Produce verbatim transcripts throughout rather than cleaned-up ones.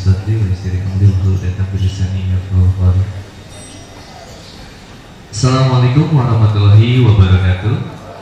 sadri wa yassir amri wahlul 'uqdatam min lisani yafqahu qawli. Assalamualaikum warahmatullahi wabarakatuh.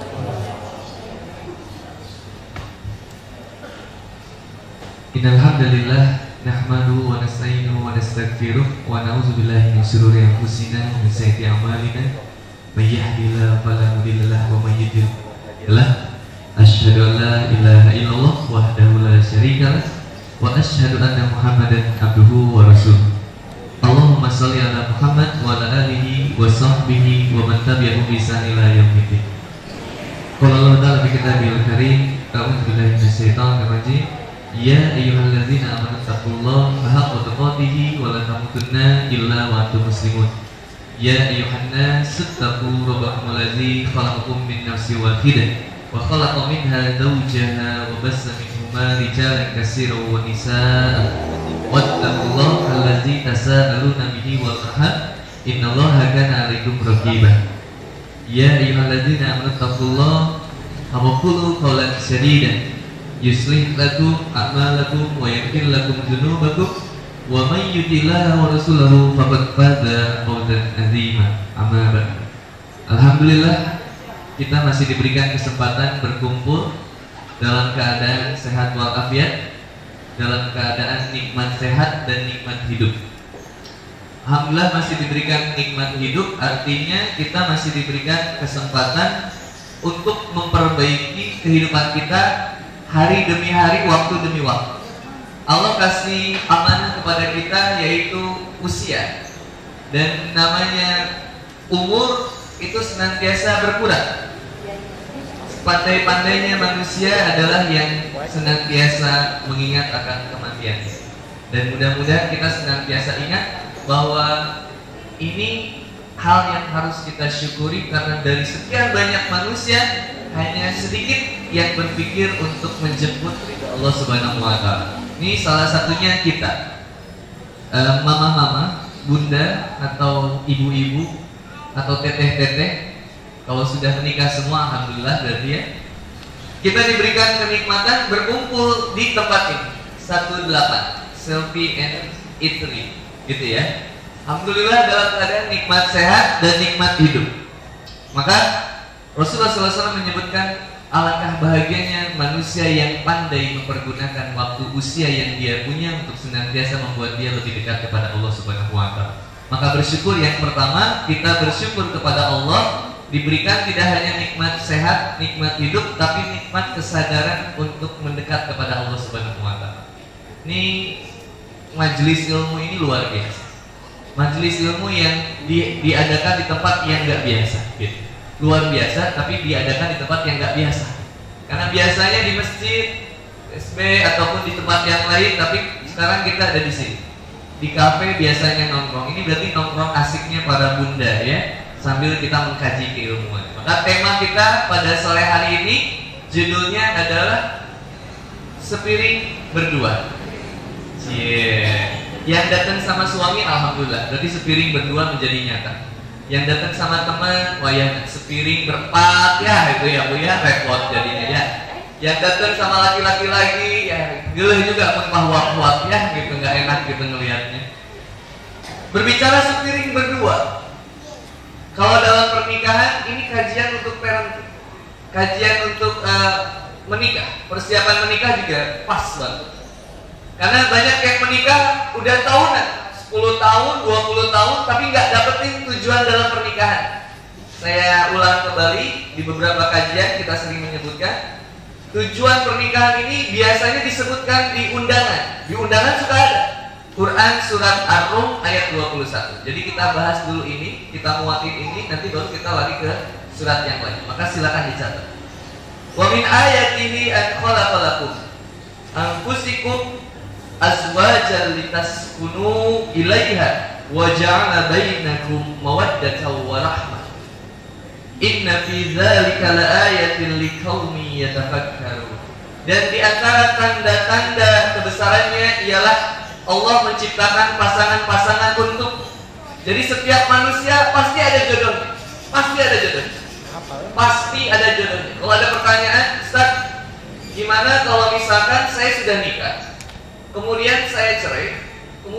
Innal hamdalillah nahmaduhu wa nasta'inuhu wa nastaghfiruh wa na'udzu billahi min shururi anfusina wa min sayyiati a'malina. May yahdihillahu fala mudilla lahu wa may yudlil lahu. Asyhadu an la ilaha illallah wahdahu la syarika lah wa asyhadu anna Muhammadan abduhu wa rasuluh. Allahumma shalli ala Muhammad wa ala alihi wa sahbihi wa man tabi'ahum bi ihsan ila yaumil. Qala Allah ta'ala fi kitabil karim, a'udzu billahi minasyaitonir rajim. Ya ayyuhalladzina amanu taqullaha haqqa tuqatih wa la tamutunna illa wa antum muslimun. Ya ayyuhan nas ittaqu rabbakum alladzi khalaqakum min nafsin wahidah wa khalaqa minha zawjaha wa bassa minhuma rijalan katsiran wa nisaa. Wattaqullaha alladzi tasaaluna bihi wal arham innallaha kana 'alaikum raqiba. Ya ayyuhalladzina amanu taqullaha wa qulu qawlan sadida yuslih lakum a'malakum wa yaghfir lakum dzunubakum wa may yuti'illah wa rasulahu faqad faza fawzan 'azima. Amma ba'd. Alhamdulillah kita masih diberikan kesempatan berkumpul dalam keadaan sehat walafiat, dalam keadaan nikmat sehat dan nikmat hidup. Alhamdulillah masih diberikan nikmat hidup, artinya kita masih diberikan kesempatan untuk memperbaiki kehidupan kita hari demi hari, waktu demi waktu. Allah kasih amanah kepada kita yaitu usia. Dan namanya umur itu senantiasa berkurang. Pandai-pandainya manusia adalah yang senantiasa mengingat akan kematian. Dan mudah-mudahan kita senantiasa ingat bahwa ini hal yang harus kita syukuri, karena dari sekian banyak manusia hanya sedikit yang berpikir untuk menjemput Allah Subhanahu wa Ta'ala. Ini salah satunya kita, mama-mama, bunda atau ibu-ibu atau teteh-teteh. Kalau sudah menikah semua, alhamdulillah berarti ya. Kita diberikan kenikmatan berkumpul di tempat ini satu delapan Selfie and Eatery, gitu ya. Alhamdulillah dalam keadaan nikmat sehat dan nikmat hidup. Maka Rasulullah shallallahu alaihi wasallam menyebutkan alangkah bahagianya manusia yang pandai mempergunakan waktu usia yang dia punya untuk senantiasa membuat dia lebih dekat kepada Allah Subhanahu wa Ta'ala. Maka bersyukur, yang pertama kita bersyukur kepada Allah diberikan tidak hanya nikmat sehat, nikmat hidup, tapi nikmat kesadaran untuk mendekat kepada Allah Subhanahu wa Ta'ala. Ini majelis ilmu ini luar biasa. Majelis ilmu yang di, diadakan di tempat yang nggak biasa, gitu. Luar biasa, tapi diadakan di tempat yang nggak biasa. Karena biasanya di masjid, S B ataupun di tempat yang lain, tapi sekarang kita ada di sini. Di kafe biasanya nongkrong. Ini berarti nongkrong asiknya para bunda ya, sambil kita mengkaji keilmuan. Maka tema kita pada sore hari ini judulnya adalah sepiring berdua. Cie. Yang datang sama suami alhamdulillah, berarti sepiring berdua menjadi nyata. Yang datang sama teman, wah ya sepiring berempat ya, itu ya Bu ya, repot jadinya ya. Yang datang sama laki-laki lagi, ya geleh juga menpahwak-wak ya, gitu, nggak enak gitu ngelihatnya. Berbicara sepiring berdua, kalau dalam pernikahan ini kajian untuk parenting, kajian untuk uh, menikah, persiapan menikah juga pas banget. Karena banyak yang menikah udah tahunan, sepuluh tahun, dua puluh tahun, tapi nggak dapetin tujuan dalam pernikahan. Saya ulang kembali, di beberapa kajian kita sering menyebutkan tujuan pernikahan ini biasanya disebutkan di undangan. Di undangan suka ada Quran surat Ar-Rum ayat dua puluh satu. Jadi kita bahas dulu ini, kita muatin ini, nanti baru kita lari ke surat yang lain. Maka silakan dicatat. Wa min ayatihi an khalaqalakum anfusikum azwajan litaskunu ilaiha wa ja'ala bainakum mawaddatan wa rahmah. Inna fi dzalika laayatin liqaumin yatafakkarun. Dan di antara tanda-tanda kebesarannya ialah Allah menciptakan pasangan-pasangan untuk. Jadi setiap manusia pasti ada jodohnya. Pasti ada jodohnya. Pasti ada jodohnya. Kalau ada pertanyaan, Ustaz, gimana kalau misalkan saya sudah nikah, kemudian saya cerai,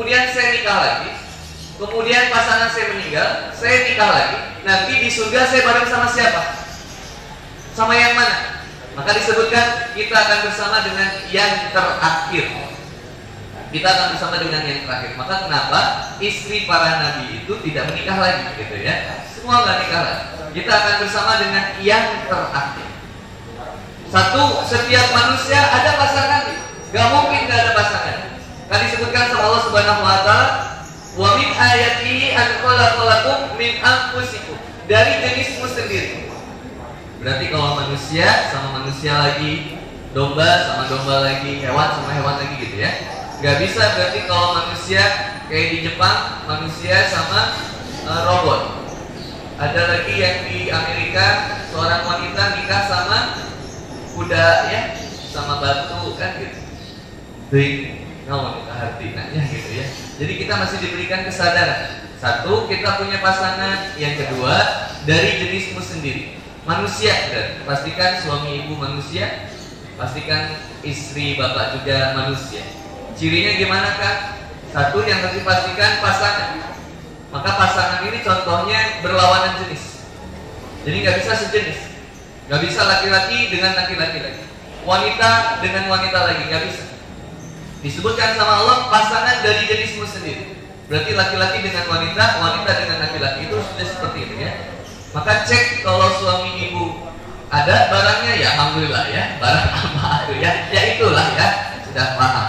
kemudian saya nikah lagi, kemudian pasangan saya meninggal, saya nikah lagi, nanti di surga saya bareng sama siapa? Sama yang mana? Maka disebutkan kita akan bersama dengan yang terakhir. Kita akan bersama dengan yang terakhir. Maka kenapa istri para nabi itu tidak menikah lagi, gitu ya? Semua nggak nikah lagi. Kita akan bersama dengan yang terakhir. Satu, setiap manusia ada pasangan, nggak mungkin nggak ada pasangan. Kan disebutkan sama Allah Subhanahu Wa Taala, wa min ayatihi an khalaqalakum min anfusikum, dari jenismu sendiri. Berarti kalau manusia sama manusia lagi, domba sama domba lagi, hewan sama hewan lagi, gitu ya. Gak bisa berarti kalau manusia kayak di Jepang, manusia sama uh, robot. Ada lagi yang di Amerika, seorang wanita nikah sama kuda ya, sama batu kan gitu. Ding, nggak wanita hati nanya gitu ya. Jadi kita masih diberikan kesadaran. Satu, kita punya pasangan. Yang kedua, dari jenismu sendiri. Manusia, dan pastikan suami ibu manusia, pastikan istri bapak juga manusia. Cirinya gimana kan? Satu, yang harus dipastikan pasangan. Maka pasangan ini contohnya berlawanan jenis. Jadi nggak bisa sejenis, nggak bisa laki-laki dengan laki-laki lagi, wanita dengan wanita lagi, nggak bisa. Disebutkan sama Allah pasangan dari jenismu sendiri. Berarti laki-laki dengan wanita, wanita dengan laki-laki, itu sudah seperti itu ya. Maka cek kalau suami ibu ada barangnya ya, alhamdulillah ya, barang apa itu ya, ya itulah ya, sudah paham.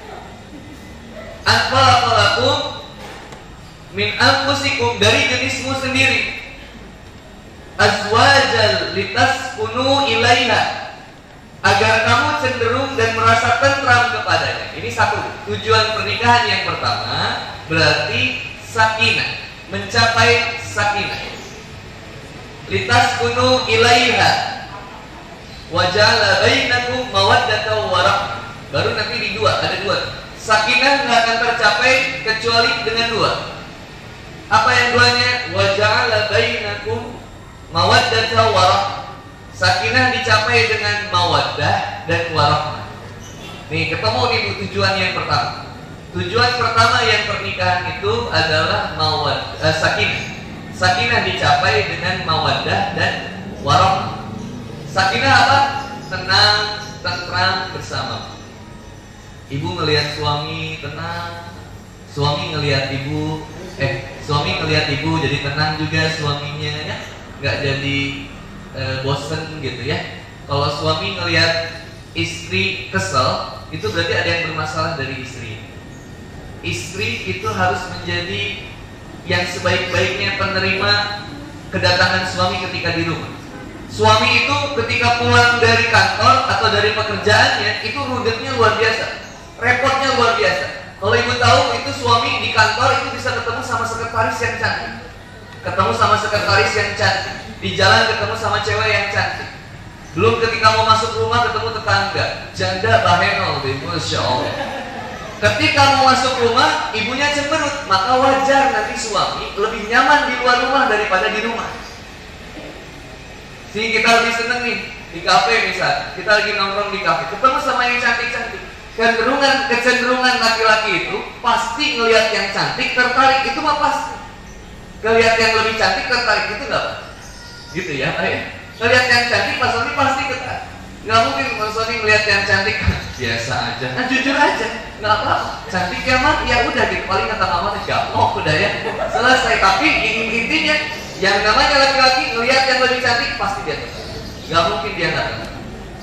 Anfalaqalakum min anfusikum, dari jenismu sendiri, azwajal litaskunu ilaiha, agar kamu cenderung dan merasa tentram kepadanya. Ini satu tujuan pernikahan yang pertama, berarti sakinah, mencapai sakinah. Litaskunu ilaiha waja'ala bainakum mawaddatan wa rahmah. Baru nanti di dua, ada dua. Sakinah nggak akan tercapai kecuali dengan dua. Apa yang duanya? Waja'ala bainakum mawaddatan wa rahmah. Sakinah dicapai dengan mawaddah dan warahmah. Nih ketemu nih tujuan yang pertama. Tujuan pertama yang pernikahan itu adalah mawad, eh, sakinah. Sakinah dicapai dengan mawaddah dan warahmah. Sakinah apa? Tenang, tentram bersama. Ibu ngelihat suami tenang, suami ngelihat ibu, eh suami ngelihat ibu jadi tenang juga suaminya ya, nggak jadi e, bosen gitu ya. Kalau suami ngelihat istri kesel, itu berarti ada yang bermasalah dari istri. Istri itu harus menjadi yang sebaik-baiknya penerima kedatangan suami ketika di rumah. Suami itu ketika pulang dari kantor atau dari pekerjaannya itu rudetnya luar biasa, repotnya luar biasa. Kalau ibu tahu itu suami di kantor itu bisa ketemu sama sekretaris yang cantik, ketemu sama sekretaris yang cantik, di jalan ketemu sama cewek yang cantik. Belum ketika mau masuk rumah ketemu tetangga, janda bahenol deh, masya Allah. Ketika mau masuk rumah, ibunya cemberut, maka wajar nanti suami lebih nyaman di luar rumah daripada di rumah. Sehingga kita lebih seneng nih di kafe misal, kita lagi nongkrong di kafe, ketemu sama yang cantik-cantik. Kecenderungan kecenderungan laki-laki itu pasti ngelihat yang cantik tertarik, itu mah pasti. Ngelihat yang lebih cantik tertarik itu nggak? Gitu ya, Pak ya. Ngelihat yang cantik Pak Sony pasti tertarik. Nggak mungkin Pak Sony ngelihat yang cantik biasa aja. Nah jujur aja, nggak apa-apa. Cantik ya mah, ya udah gitu. Paling kata mama gampang udah ya, selesai. Tapi intinya yang namanya laki-laki ngelihat yang lebih cantik pasti dia tertarik. Nggak mungkin dia nggak tertarik.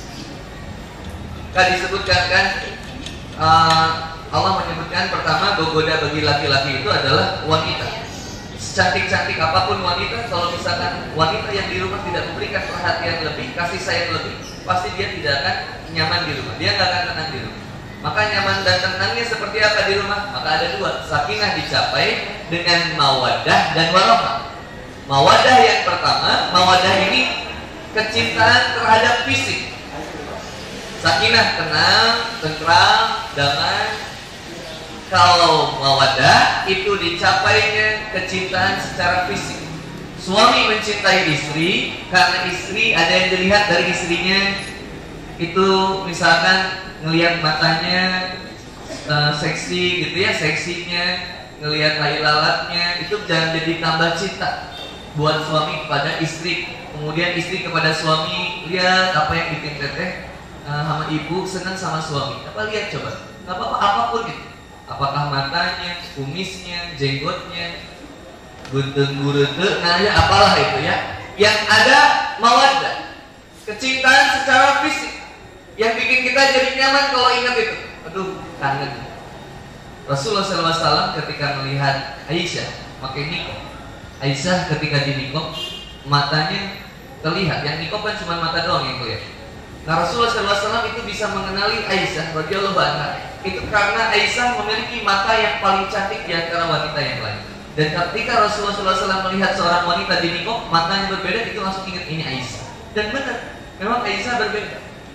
Kan disebutkan kan, uh, Allah menyebutkan pertama gogoda bagi laki-laki itu adalah wanita. Secantik-cantik apapun wanita, kalau misalkan wanita yang di rumah tidak memberikan perhatian lebih, kasih sayang lebih, pasti dia tidak akan nyaman di rumah. Dia nggak akan tenang di rumah. Maka nyaman dan tenangnya seperti apa di rumah? Maka ada dua. Sakinah dicapai dengan mawaddah dan warahmah. Mawaddah yang pertama, mawaddah ini kecintaan terhadap fisik. Sakinah tenang, tentram, damai. Kalau mawaddah itu dicapainya kecintaan secara fisik. Suami mencintai istri karena istri ada yang dilihat dari istrinya itu, misalkan ngelihat matanya uh, seksi gitu ya, seksinya, ngelihat tai lalatnya, itu jangan jadi tambah cinta buat suami kepada istri. Kemudian istri kepada suami, lihat apa yang bikin teteh uh, sama ibu senang sama suami. Apa lihat coba, nggak apa-apa apapun itu. Apakah matanya, kumisnya, jenggotnya, gunting gurete, nah ya apalah itu ya. Yang ada mawaddah, kecintaan secara fisik yang bikin kita jadi nyaman kalau ingat itu. Aduh, kangen. Rasulullah shallallahu alaihi wasallam ketika melihat Aisyah pakai nikob, Aisyah ketika di nikob matanya terlihat, yang nikob kan cuma mata doang yang kelihatan. Nah Rasulullah shallallahu alaihi wasallam itu bisa mengenali Aisyah radhiyallahu anha itu karena Aisyah memiliki mata yang paling cantik di antara wanita yang lain. Dan ketika Rasulullah shallallahu alaihi wasallam melihat seorang wanita di nikob matanya berbeda, itu langsung ingat ini Aisyah. Dan benar, memang Aisyah berbeda.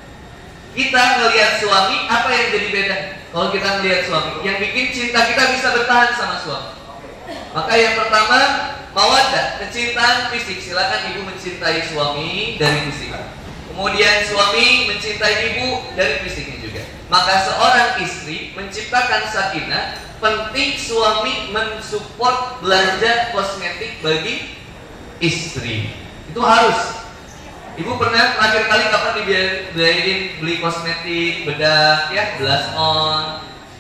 Kita ngelihat suami, apa yang jadi beda? Kalau kita ngelihat suami, yang bikin cinta kita bisa bertahan sama suami. Maka yang pertama, mawaddah, kecintaan fisik. Silakan ibu mencintai suami dari fisik. Kemudian suami mencintai ibu dari fisiknya juga. Maka seorang istri menciptakan sakinah. Penting suami mensupport belanja kosmetik bagi istri. Itu harus. Ibu pernah terakhir kali kapan dibiayain beli kosmetik, bedak, ya, blush on,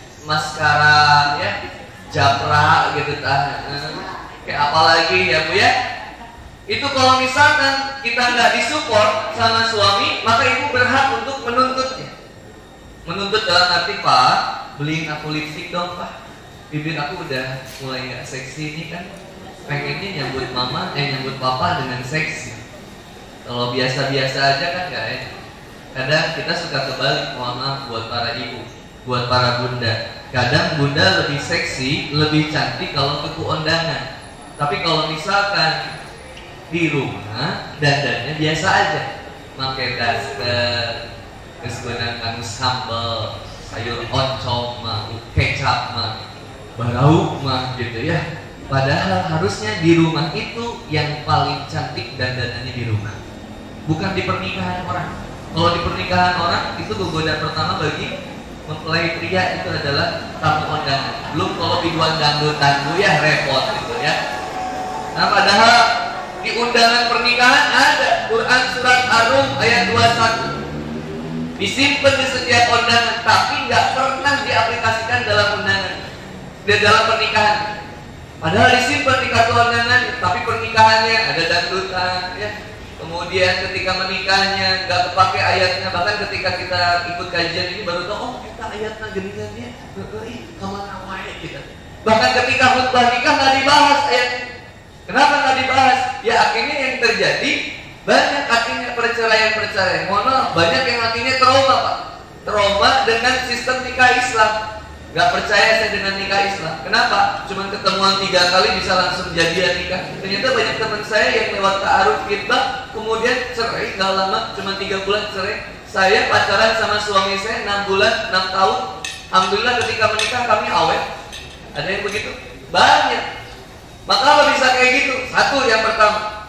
maskara, ya, japra gitu tah. Kayak apa lagi ya Bu ya? Itu kalau misalkan kita nggak disupport sama suami, maka ibu berhak untuk menuntutnya. Menuntut dalam arti, Pak, beliin aku lipstik dong Pak. Bibir aku udah mulai nggak seksi ini kan. Pengennya nyambut mama, eh nyambut papa dengan seksi. Kalau biasa-biasa aja kan nggak enak. Kadang kita suka kebalik, mohon maaf buat para ibu, buat para bunda. Kadang bunda lebih seksi, lebih cantik kalau ke undangan. Tapi kalau misalkan di rumah dandannya biasa aja, pakai daster, kesebenarnya kanggo sambal, sayur oncom mah, kecap mah, barauk mah gitu ya. Padahal harusnya di rumah itu yang paling cantik dandanannya di rumah, bukan di pernikahan orang. Kalau di pernikahan orang itu gogoda pertama bagi mempelai pria itu adalah tamu undangan. Belum kalau biduan dangdut-dangdut ya repot gitu ya. Nah padahal di undangan pernikahan ada Quran surat Ar-Rum ayat dua puluh satu. Disimpan di setiap undangan, tapi nggak pernah diaplikasikan dalam undangan, di dalam pernikahan. Padahal disimpan di kartu undangan, tapi pernikahannya ada dangdutan, ya. Kemudian ketika menikahnya nggak kepake ayatnya, bahkan ketika kita ikut kajian ini baru tahu, oh kita ayatnya geningannya, ih kemana wae kita. Bahkan ketika khutbah nikah nggak dibahas ayatnya. Kenapa nggak dibahas? Ya akhirnya yang terjadi banyak akhirnya perceraian-perceraian. Mohon maaf, banyak yang akhirnya trauma Pak. Trauma dengan sistem nikah Islam. Gak percaya saya dengan nikah Islam. Kenapa? Cuman ketemuan tiga kali bisa langsung jadian nikah. Ternyata banyak teman saya yang lewat ta'aruf khitbah, kemudian cerai gak lama, cuma tiga bulan cerai. Saya pacaran sama suami saya enam bulan, enam tahun. Alhamdulillah ketika menikah kami awet. Ada yang begitu? Banyak. Maka apa bisa kayak gitu? Satu, yang pertama,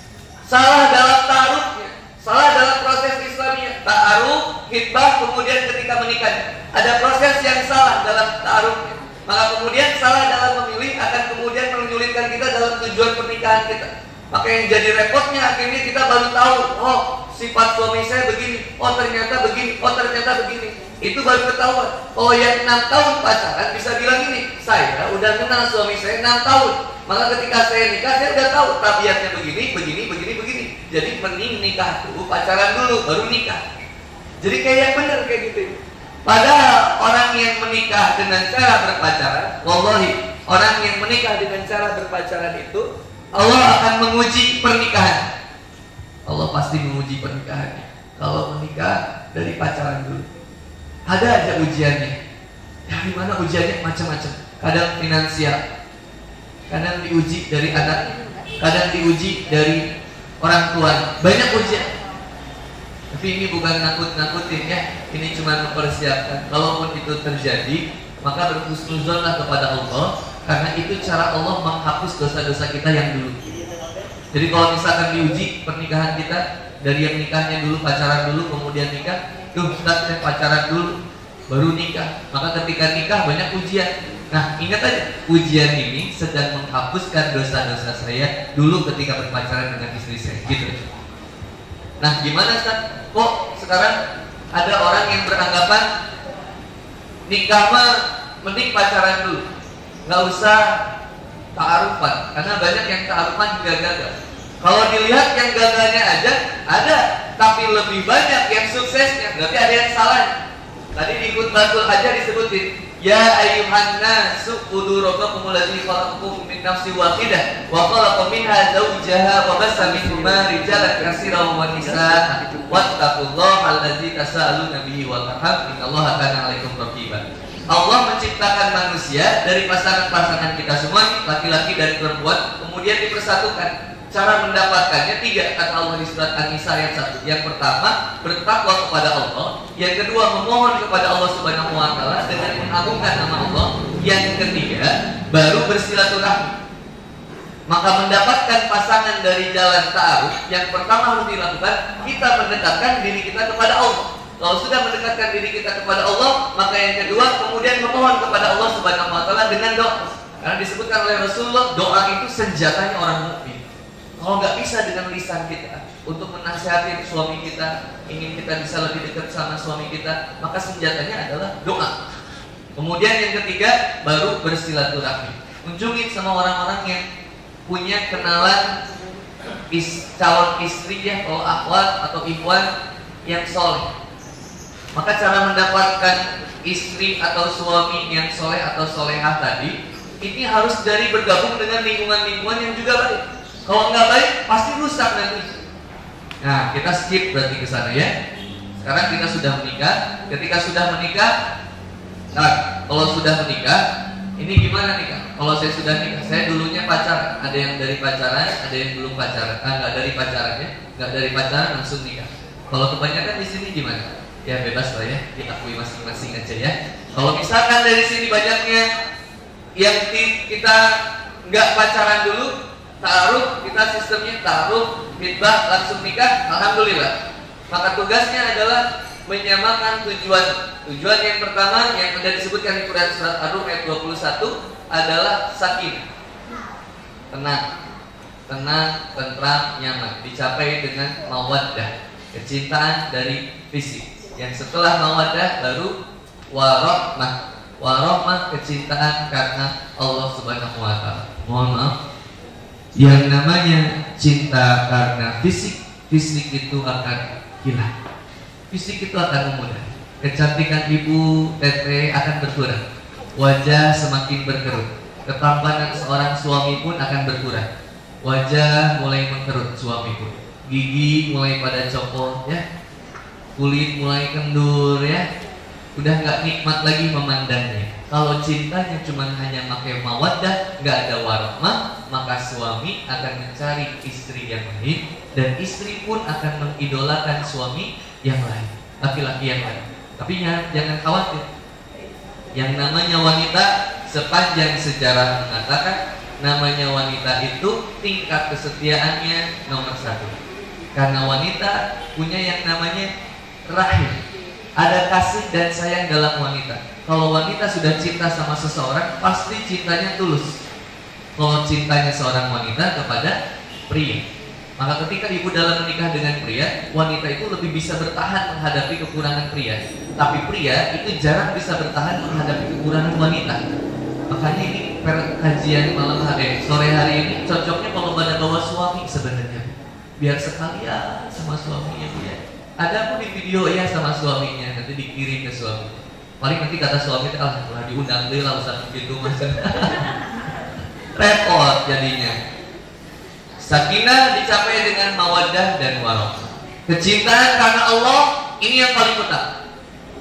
salah dalam ta'arufnya, salah dalam proses Islamnya. Ta'aruf, khitbah, kemudian ketika menikah ada proses yang salah dalam ta'arufnya. Maka kemudian salah dalam memilih akan kemudian menyulitkan kita dalam tujuan pernikahan kita. Maka yang jadi repotnya akhirnya kita baru tahu, oh sifat suami saya begini, oh ternyata begini, oh ternyata begini. Itu baru ketahuan. Oh yang enam tahun pacaran bisa bilang ini, saya udah kenal suami saya enam tahun. Maka ketika saya nikah saya udah tahu tabiatnya begini, begini, begini, begini. Jadi mending nikah dulu, pacaran dulu, baru nikah. Jadi kayak yang benar kayak gitu. Padahal orang yang menikah dengan cara berpacaran, wallahi, orang yang menikah dengan cara berpacaran itu Allah akan menguji pernikahan. Allah pasti menguji pernikahannya. Kalau menikah dari pacaran dulu, ada aja ujiannya. Ya di mana ujiannya macam-macam. Kadang finansial, kadang diuji dari anak, kadang diuji dari orang tua. Banyak ujian. Tapi ini bukan nakut-nakutin ya. Ini cuma mempersiapkan. Kalaupun itu terjadi, maka berhusnuzonlah kepada Allah. Karena itu cara Allah menghapus dosa-dosa kita yang dulu. Jadi kalau misalkan diuji pernikahan kita, dari yang nikahnya dulu, pacaran dulu, kemudian nikah, tuh kita pacaran dulu, baru nikah. Maka ketika nikah banyak ujian. Nah, ingat aja, ujian ini sedang menghapuskan dosa-dosa saya dulu ketika berpacaran dengan istri saya, gitu. Nah, gimana Ustaz? Kok sekarang ada orang yang beranggapan nikah mah mending pacaran dulu, nggak usah ta'arufan, karena banyak yang ta'arufan juga gagal. Kalau dilihat yang gagalnya aja ada, tapi lebih banyak yang suksesnya, berarti ada yang salah. Tadi di khutbatul hajah disebutin, ya ayyuhan nasu udu rabbakum alladzi khalaqakum min nafsin wahidah wa khalaqa minha zawjaha wa bassa minhuma rijalan katsiran wa nisaa wattaqullaha alladzi tasaaluna bihi wal arham innallaha kana 'alaikum raqiba. Allah menciptakan manusia dari pasangan-pasangan kita semua, laki-laki dan perempuan, kemudian dipersatukan. Cara mendapatkannya tiga, kata Allah di surat An-Nisa ayat satu. Yang pertama, bertakwa kepada Allah. Yang kedua, memohon kepada Allah Subhanahu wa taala dengan mengagungkan nama Allah. Yang ketiga, baru bersilaturahmi. Maka mendapatkan pasangan dari jalan ta'aruf, yang pertama harus dilakukan, kita mendekatkan diri kita kepada Allah. Kalau sudah mendekatkan diri kita kepada Allah, maka yang kedua, kemudian memohon kepada Allah Subhanahu wa taala dengan doa. Karena disebutkan oleh Rasulullah, doa itu senjatanya orang mukmin. Kalau nggak bisa dengan lisan kita untuk menasihati suami kita, ingin kita bisa lebih dekat sama suami kita, maka senjatanya adalah doa. Kemudian yang ketiga, baru bersilaturahmi. Kunjungin sama orang-orang yang punya kenalan is, calon istri ya, atau akhwat atau ikhwan yang soleh. Maka cara mendapatkan istri atau suami yang soleh atau solehah tadi, ini harus dari bergabung dengan lingkungan-lingkungan yang juga baik. Kalau nggak baik, pasti rusak nanti. Nah, kita skip berarti ke sana ya. Sekarang kita sudah menikah. Ketika sudah menikah, nah, kalau sudah menikah, ini gimana nih? Kalau saya sudah nikah, saya dulunya pacaran. Ada yang dari pacaran, ada yang belum pacaran. Ah, nggak dari pacaran ya, nggak dari pacaran langsung nikah. Kalau kebanyakan di sini gimana? Ya bebas lah ya, kita akui masing-masing aja ya. Kalau misalkan dari sini banyaknya yang kita nggak pacaran dulu, ta'aruf, kita sistemnya ta'aruf, khitbah, langsung nikah, alhamdulillah. Maka tugasnya adalah menyamakan tujuan. Tujuan yang pertama yang sudah disebutkan di Quran surat Ar-Rum ayat dua puluh satu adalah sakinah. Tenang, tenang, tentram, nyaman, dicapai dengan mawaddah, kecintaan dari fisik. Yang setelah mawaddah baru warahmah. Warahmah, kecintaan karena Allah Subhanahu wa taala. Mohon maaf, yang namanya cinta karena fisik, fisik itu akan hilang. Fisik itu akan memudar. Kecantikan ibu tete akan berkurang. Wajah semakin berkerut. Ketampanan seorang suami pun akan berkurang. Wajah mulai mengkerut suami pun. Gigi mulai pada copot ya. Kulit mulai kendur ya. Udah nggak nikmat lagi memandangnya. Kalau cintanya cuma hanya pakai mawaddah, nggak ada warahmah, maka suami akan mencari istri yang lain dan istri pun akan mengidolakan suami yang lain, laki-laki yang lain. Tapi jangan khawatir. Yang namanya wanita, sepanjang sejarah mengatakan, namanya wanita itu tingkat kesetiaannya nomor satu. Karena wanita punya yang namanya rahim. Ada kasih dan sayang dalam wanita. Kalau wanita sudah cinta sama seseorang, pasti cintanya tulus. Kalau cintanya seorang wanita kepada pria, maka ketika ibu dalam menikah dengan pria, wanita itu lebih bisa bertahan menghadapi kekurangan pria. Tapi pria itu jarang bisa bertahan menghadapi kekurangan wanita. Makanya ini kajian malam hari, sore hari ini cocoknya kalau pada bawa suami sebenarnya, biar sekalian sama suaminya ya. Ada pun di video ya sama suaminya, nanti dikirim ke suami. Paling nanti kata suami, ah lah diundang deh lah usah begitu mas. Repot jadinya. Sakinah dicapai dengan mawaddah dan warahmah. Kecintaan karena Allah ini yang paling utama.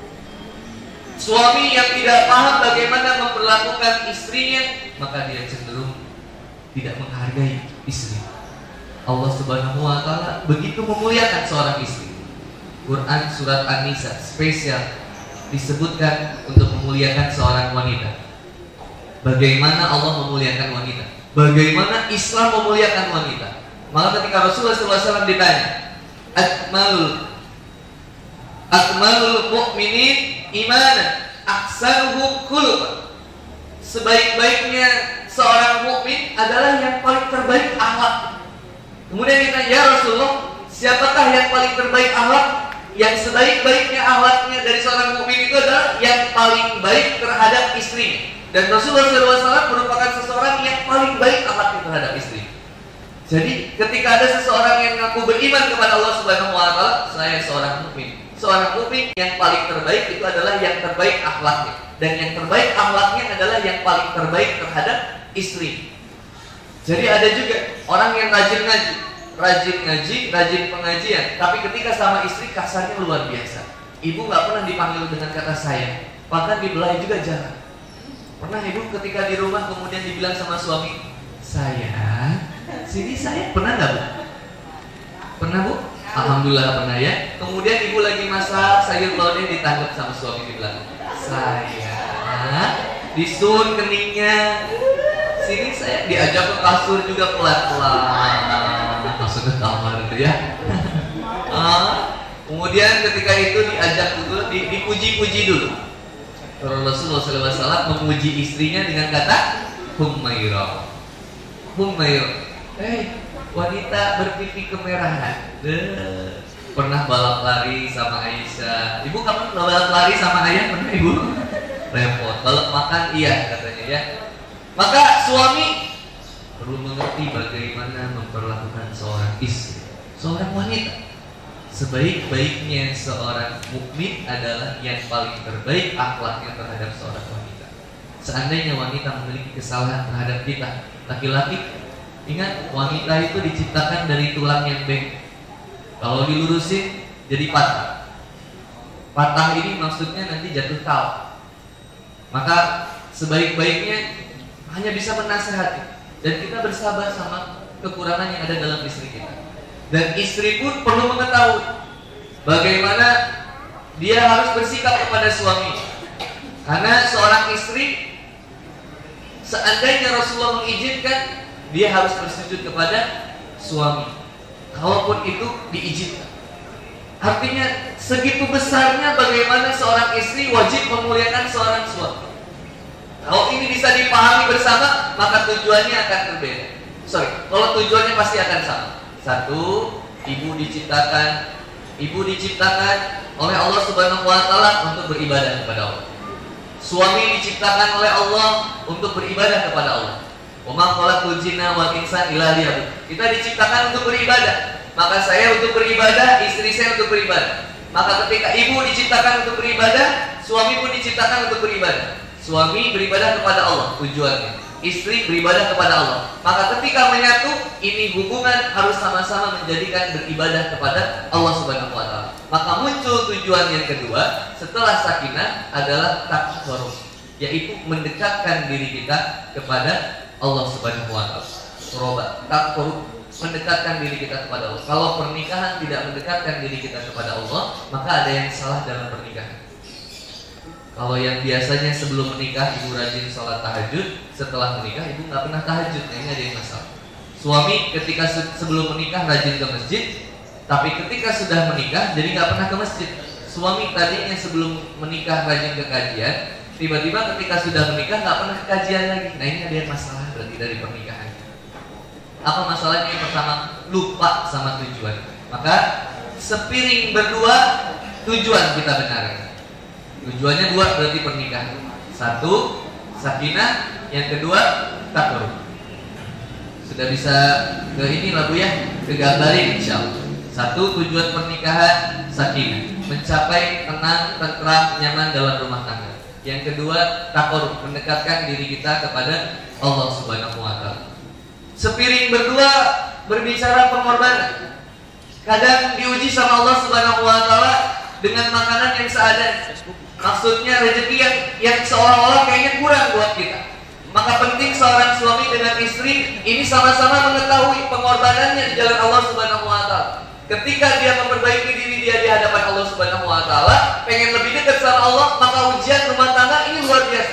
Suami yang tidak paham bagaimana memperlakukan istrinya, maka dia cenderung tidak menghargai istri. Allah Subhanahu wa taala begitu memuliakan seorang istri. Quran surat An-Nisa spesial disebutkan untuk memuliakan seorang wanita. Bagaimana Allah memuliakan wanita? Bagaimana Islam memuliakan wanita? Maka ketika Rasulullah shallallahu alaihi wasallam ditanya, Akmalul Akmalul mu'minin imanan, ahsanuhum khuluqan. Sebaik-baiknya seorang mukmin adalah yang paling terbaik akhlak. Kemudian ditanya, ya Rasulullah, siapakah yang paling terbaik akhlak? Yang sebaik-baiknya akhlaknya dari seorang mukmin itu adalah yang paling baik terhadap istrinya. Dan Rasulullah shallallahu alaihi wasallam merupakan seseorang yang paling baik akhlaknya terhadap istri. Jadi ketika ada seseorang yang mengaku beriman kepada Allah Subhanahu wa taala, saya seorang mukmin. Seorang mukmin yang paling terbaik itu adalah yang terbaik akhlaknya. Dan yang terbaik akhlaknya adalah yang paling terbaik terhadap istri. Jadi ada juga orang yang rajin ngaji, rajin ngaji, rajin pengajian, tapi ketika sama istri kasarnya luar biasa. Ibu nggak pernah dipanggil dengan kata sayang, bahkan dibelai juga jarang. Pernah ibu ketika di rumah kemudian dibilang sama suami, sayang, sini sayang, pernah nggak bu? Pernah bu? Alhamdulillah pernah ya. Kemudian ibu lagi masak sayur lodeh, ditangkap sama suami di belakang, sayang, disun keningnya, sini saya diajak ke kasur juga pelan-pelan, masuk ke kamar itu ya. Ah, kemudian ketika itu diajak dulu, di, dipuji-puji dulu. Rasulullah shallallahu alaihi wasallam memuji istrinya dengan kata Humairah. Humairah, eh wanita berpipi kemerahan. Deh. Pernah balap lari sama Aisyah. Ibu kapan balap lari sama ayah? Pernah ibu? Repot. Balap makan iya katanya ya. Maka suami perlu mengerti bagaimana memperlakukan seorang istri, seorang wanita. Sebaik-baiknya seorang mukmin adalah yang paling terbaik akhlaknya terhadap seorang wanita. Seandainya wanita memiliki kesalahan terhadap kita, laki-laki, ingat wanita itu diciptakan dari tulang yang bengkok. Kalau dilurusin jadi patah. Patah ini maksudnya nanti jatuh tal. Maka sebaik-baiknya hanya bisa menasehati dan kita bersabar sama kekurangan yang ada dalam istri kita. Dan istri pun perlu mengetahui bagaimana dia harus bersikap kepada suami. Karena seorang istri, seandainya Rasulullah mengizinkan, dia harus bersujud kepada suami. Kalaupun itu diizinkan. Artinya segitu besarnya bagaimana seorang istri wajib memuliakan seorang suami. Kalau ini bisa dipahami bersama, maka tujuannya akan berbeda. Sorry, kalau tujuannya pasti akan sama. Satu, ibu diciptakan, ibu diciptakan oleh Allah Subhanahu wa taala untuk beribadah kepada Allah. Suami diciptakan oleh Allah untuk beribadah kepada Allah. Wa ma khalaqul jinna wal insa illa liya'budun. Kita diciptakan untuk beribadah. Maka saya untuk beribadah, istri saya untuk beribadah. Maka ketika ibu diciptakan untuk beribadah, suami pun diciptakan untuk beribadah. Suami beribadah kepada Allah tujuannya. Istri beribadah kepada Allah. Maka ketika menyatu, ini hubungan harus sama-sama menjadikan beribadah kepada Allah Subhanahu wa taala. Maka muncul tujuan yang kedua setelah sakinah adalah taqarrub, yaitu mendekatkan diri kita kepada Allah Subhanahu wa taala. Roba, taqarrub, mendekatkan diri kita kepada Allah. Kalau pernikahan tidak mendekatkan diri kita kepada Allah, maka ada yang salah dalam pernikahan. Kalau yang biasanya sebelum menikah ibu rajin sholat tahajud, setelah menikah ibu nggak pernah tahajud, nah ini ada yang masalah. Suami ketika sebelum menikah rajin ke masjid, tapi ketika sudah menikah jadi nggak pernah ke masjid. Suami tadinya sebelum menikah rajin ke kajian, tiba-tiba ketika sudah menikah nggak pernah ke kajian lagi. Nah ini ada yang masalah berarti dari pernikahan. Apa masalahnya? Yang pertama, lupa sama tujuan. Maka sepiring berdua tujuan kita benarkan. Tujuannya dua berarti pernikahan. Satu, sakinah. Yang kedua, taqarrub. Sudah bisa ke ini lah Bu ya, ke gambarin insyaallah. Satu, tujuan pernikahan sakinah, mencapai tenang, tentram, nyaman dalam rumah tangga. Yang kedua, taqarrub, mendekatkan diri kita kepada Allah Subhanahu wa taala. Sepiring berdua berbicara pengorbanan. Kadang diuji sama Allah Subhanahu wa taala dengan makanan yang seadanya. Maksudnya rezeki yang, yang seolah-olah kayaknya kurang buat kita. Maka penting seorang suami dengan istri ini sama-sama mengetahui pengorbanannya di jalan Allah Subhanahu wa taala. Ketika dia memperbaiki diri dia di hadapan Allah Subhanahu wa taala, pengen lebih dekat sama Allah, maka ujian rumah tangga ini luar biasa.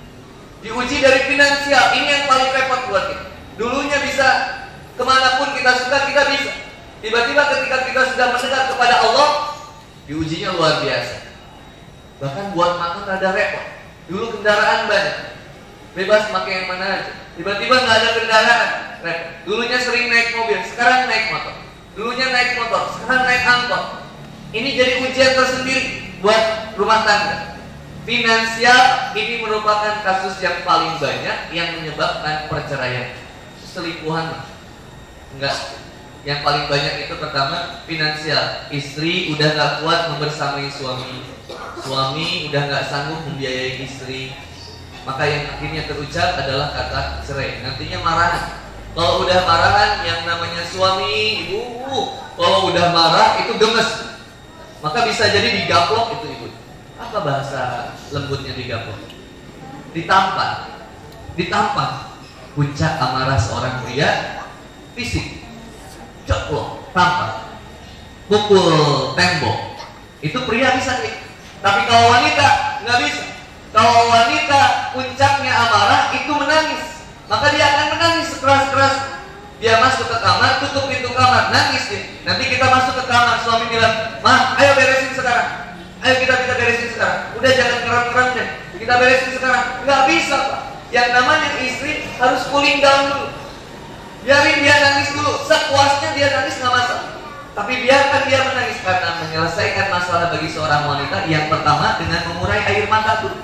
Diuji dari finansial, ini yang paling repot buat kita. Dulunya bisa kemanapun kita suka, kita bisa. Tiba-tiba ketika kita sudah mendekat kepada Allah, diujinya luar biasa. Bahkan buat makan rada repot. Dulu kendaraan banyak, bebas pakai yang mana aja. Tiba-tiba nggak ada kendaraan, repot. Dulunya sering naik mobil, sekarang naik motor. Dulunya naik motor, sekarang naik angkot. Ini jadi ujian tersendiri buat rumah tangga. Finansial ini merupakan kasus yang paling banyak yang menyebabkan perceraian. Selingkuhan enggak. Yang paling banyak itu pertama finansial. Istri udah gak kuat membersamai suami, suami udah gak sanggup membiayai istri, maka yang akhirnya terucap adalah kata cerai. Nantinya marahan. Kalau udah marahan, yang namanya suami, ibu, kalau udah marah itu gemes, maka bisa jadi digaplok itu ibu. Apa bahasa lembutnya digaplok? Ditampar. Ditampar. Puncak amarah seorang pria, fisik, ceplok, tampar, pukul tembok. Itu pria bisa nih. Tapi kalau wanita nggak bisa. Kalau wanita puncaknya amarah itu menangis, maka dia akan menangis sekeras-keras. Dia masuk ke kamar, tutup pintu kamar, nangis dia. Nanti kita masuk ke kamar, suami bilang, "Mah, ayo beresin sekarang. Ayo kita kita beresin sekarang. Udah jangan keram-keram deh. Kita beresin sekarang." Nggak bisa, Pak. Yang namanya istri harus cooling down dulu. Biarin dia nangis dulu, sepuasnya dia nangis nggak masalah. Tapi biarkan dia menangis, karena menyelesaikan masalah bagi seorang wanita yang pertama dengan mengurai air mata dulu.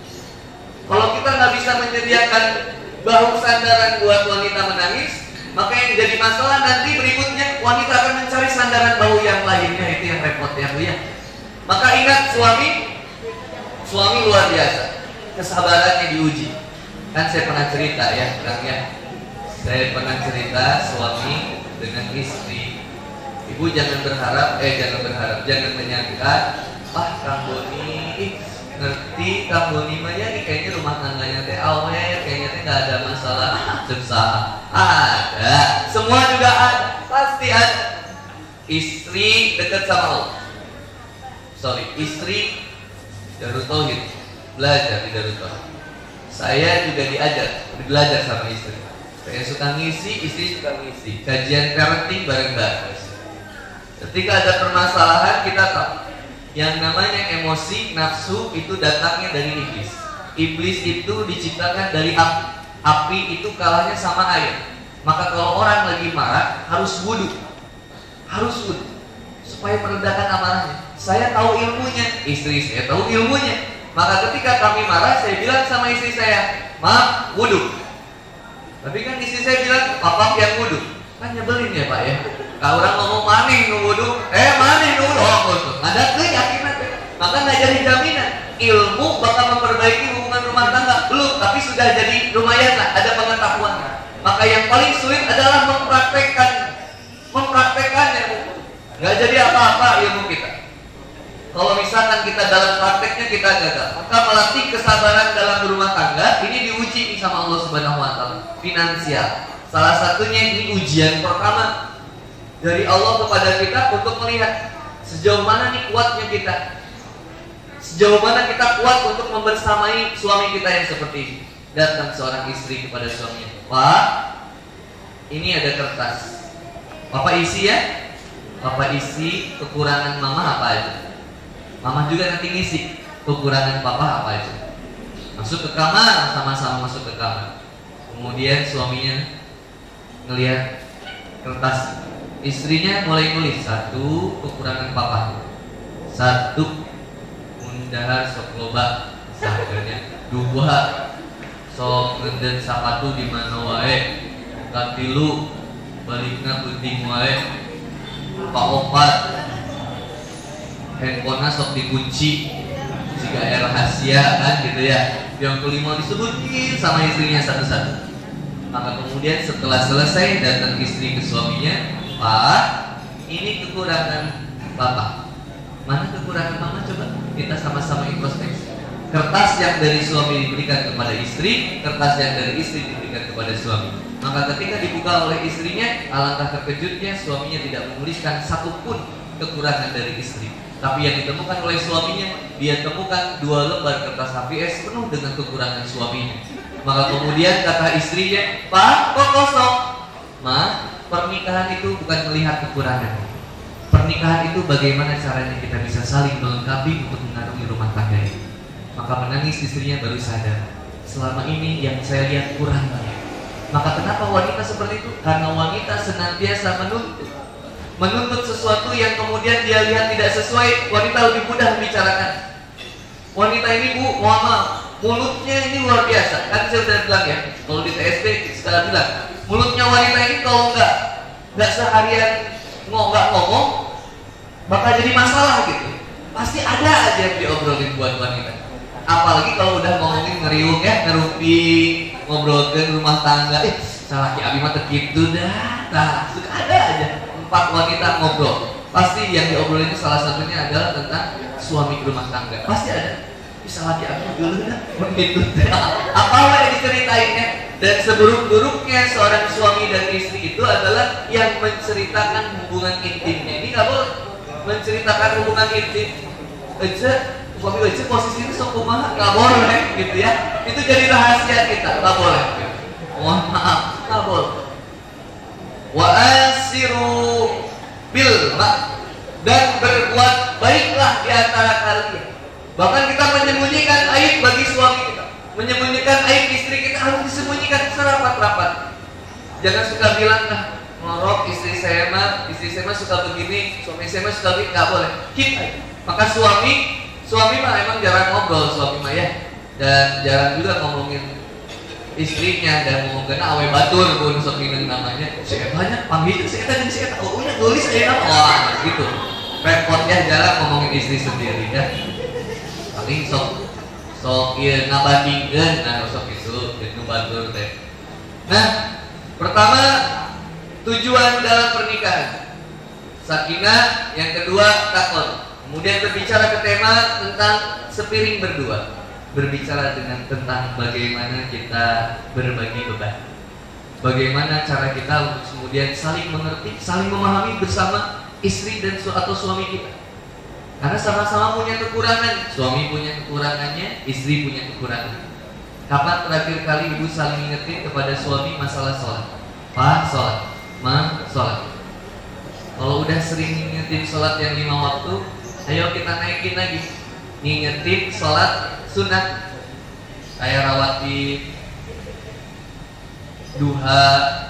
Kalau kita nggak bisa menyediakan bahu sandaran buat wanita menangis, maka yang jadi masalah nanti berikutnya wanita akan mencari sandaran bahu yang lainnya. Itu yang repot ya Bu ya. Maka ingat, suami suami luar biasa, kesabarannya diuji. Kan saya pernah cerita ya, Kang ya. Saya pernah cerita suami dengan istri. Ibu jangan berharap, eh jangan berharap, jangan menyangka, ah Kang Boni ngerti, Kang Boni mah ya nih kayaknya rumah tangganya teh awet, kayaknya teh nggak ada masalah susah. Ada, semua juga ada, pasti ada. Istri dekat sama Allah. Sorry, istri Darut Tauhid, belajar di Darut Tauhid. Saya juga diajar, belajar sama istri. Saya suka ngisi, istri suka ngisi. Kajian parenting bareng-bareng. Ketika ada permasalahan, kita tahu yang namanya emosi, nafsu itu datangnya dari iblis. Iblis itu diciptakan dari api. Api itu kalahnya sama air. Maka kalau orang lagi marah, harus wudhu. Harus wudhu supaya meredakan amarahnya. Saya tahu ilmunya, istri saya tahu ilmunya. Maka ketika kami marah, saya bilang sama istri saya, "Maaf, wudhu." Tapi kan istri saya bilang, "Papa yang wudhu." Kan nyebelin ya Pak ya. Kalau orang ngomong maning nu wudhu, eh maning nu wudhu, ada keyakinan. Maka nggak jadi jaminan. Ilmu bakal memperbaiki hubungan rumah tangga belum, tapi sudah jadi lumayan lah, ada pengetahuan. Maka yang paling sulit adalah mempraktekkan, mempraktekkannya. Nggak jadi apa-apa ilmu kita. Kalau misalkan kita dalam prakteknya kita gagal, maka melatih kesabaran dalam berumah tangga ini diuji sama Allah Subhanahu Wa Taala. Finansial, salah satunya ini ujian pertama dari Allah kepada kita untuk melihat sejauh mana nih kuatnya kita, sejauh mana kita kuat untuk membersamai suami kita yang seperti ini. Datang seorang istri kepada suaminya, "Pak, ini ada kertas. Papa isi ya. Papa isi kekurangan mama apa aja. Mama juga nanti ngisi kekurangan papa apa aja." Masuk ke kamar, sama-sama masuk ke kamar. Kemudian suaminya ngelihat kertas, istrinya mulai nulis, "Satu, kekurangan papa. Satu, mundahar sok loba sahanya. Dua, sok ngeden sapatu di mana wae. Katilu, balikna penting wae. Paopat, handphone sok dikunci jika air rahasia kan gitu ya." Yang kelima disebutin sama istrinya satu-satu. Maka kemudian setelah selesai datang istri ke suaminya, "Pak, ini kekurangan Bapak. Mana kekurangan Mama? Coba kita sama-sama introspeksi." Kertas yang dari suami diberikan kepada istri, kertas yang dari istri diberikan kepada suami. Maka ketika dibuka oleh istrinya, alangkah terkejutnya suaminya tidak menuliskan satupun kekurangan dari istri. Tapi yang ditemukan oleh suaminya, dia temukan dua lembar kertas H P S penuh dengan kekurangan suaminya. Maka kemudian kata istrinya, "Pak, kok kosong?" "Ma, pernikahan itu bukan melihat kekurangan, pernikahan itu bagaimana caranya kita bisa saling melengkapi untuk mengarungi rumah tangga ini. Maka menangis istrinya baru sadar, selama ini yang saya lihat kurangnya. Maka kenapa wanita seperti itu? Karena wanita senantiasa menuntut Menuntut sesuatu yang kemudian dia lihat tidak sesuai. Wanita lebih mudah membicarakan. Wanita ini bu, mohon maaf, mulutnya ini luar biasa. Kan saya sudah bilang ya, kalau di T S D kita bilang, mulutnya wanita ini kalau nggak nggak seharian nggak ngomong, bakal jadi masalah gitu. Pasti ada aja yang diobrolin buat wanita. Apalagi kalau udah ngomongin ngeriung ya, ngerupi, ngobrolin rumah tangga. Eh, salah ki abi mah gitu dah. Nah, suka ada aja empat wanita ngobrol. Pasti yang diobrolin itu salah satunya adalah tentang suami rumah tangga. Pasti ada. Bisa lagi aku dulu dah. Begitu. Apa yang diceritainnya? Dan seburuk-buruknya seorang suami dan istri itu adalah yang menceritakan hubungan intimnya. Ini nggak boleh menceritakan hubungan intim. Aja, suami aja posisi itu sok kumaha nggak boleh gitu ya. Itu jadi rahasia kita, nggak boleh. Mohon maaf, nggak boleh. Wa asiru bil ma, dan berbuat baiklah di antara kalian. Bahkan kita menyembunyikan aib bagi suami kita, menyembunyikan aib istri kita harus disembunyikan serapat-rapat. Jangan suka bilang nah ngorok istri saya mah, istri saya mah suka begini, suami saya mah suka begini, nggak boleh. Keep aja. Maka suami, suami mah emang jarang ngobrol suami mah ya, dan jarang juga ngomongin istrinya dan mau kena awe batur pun sok minum namanya. Saya banyak panggil saya tadi saya tahu punya tulis saya nama wah gitu. Repotnya jarang ngomongin istri sendiri ya. Paling sok sok ieu ngabandingkeun nah sok itu itu batur teh. Nah, pertama tujuan dalam pernikahan sakinah, yang kedua takon. Kemudian berbicara ke tema tentang sepiring berdua. Berbicara dengan tentang bagaimana kita berbagi beban, bagaimana cara kita untuk kemudian saling mengerti, saling memahami bersama istri dan su atau suami kita. Karena sama-sama punya kekurangan, suami punya kekurangannya, istri punya kekurangan. Kapan terakhir kali ibu saling ingetin kepada suami masalah sholat? Pak, sholat, ma, sholat. Kalau udah sering ngingetin sholat yang lima waktu, ayo kita naikin lagi, ngingetin sholat sunat kayak rawatib, duha,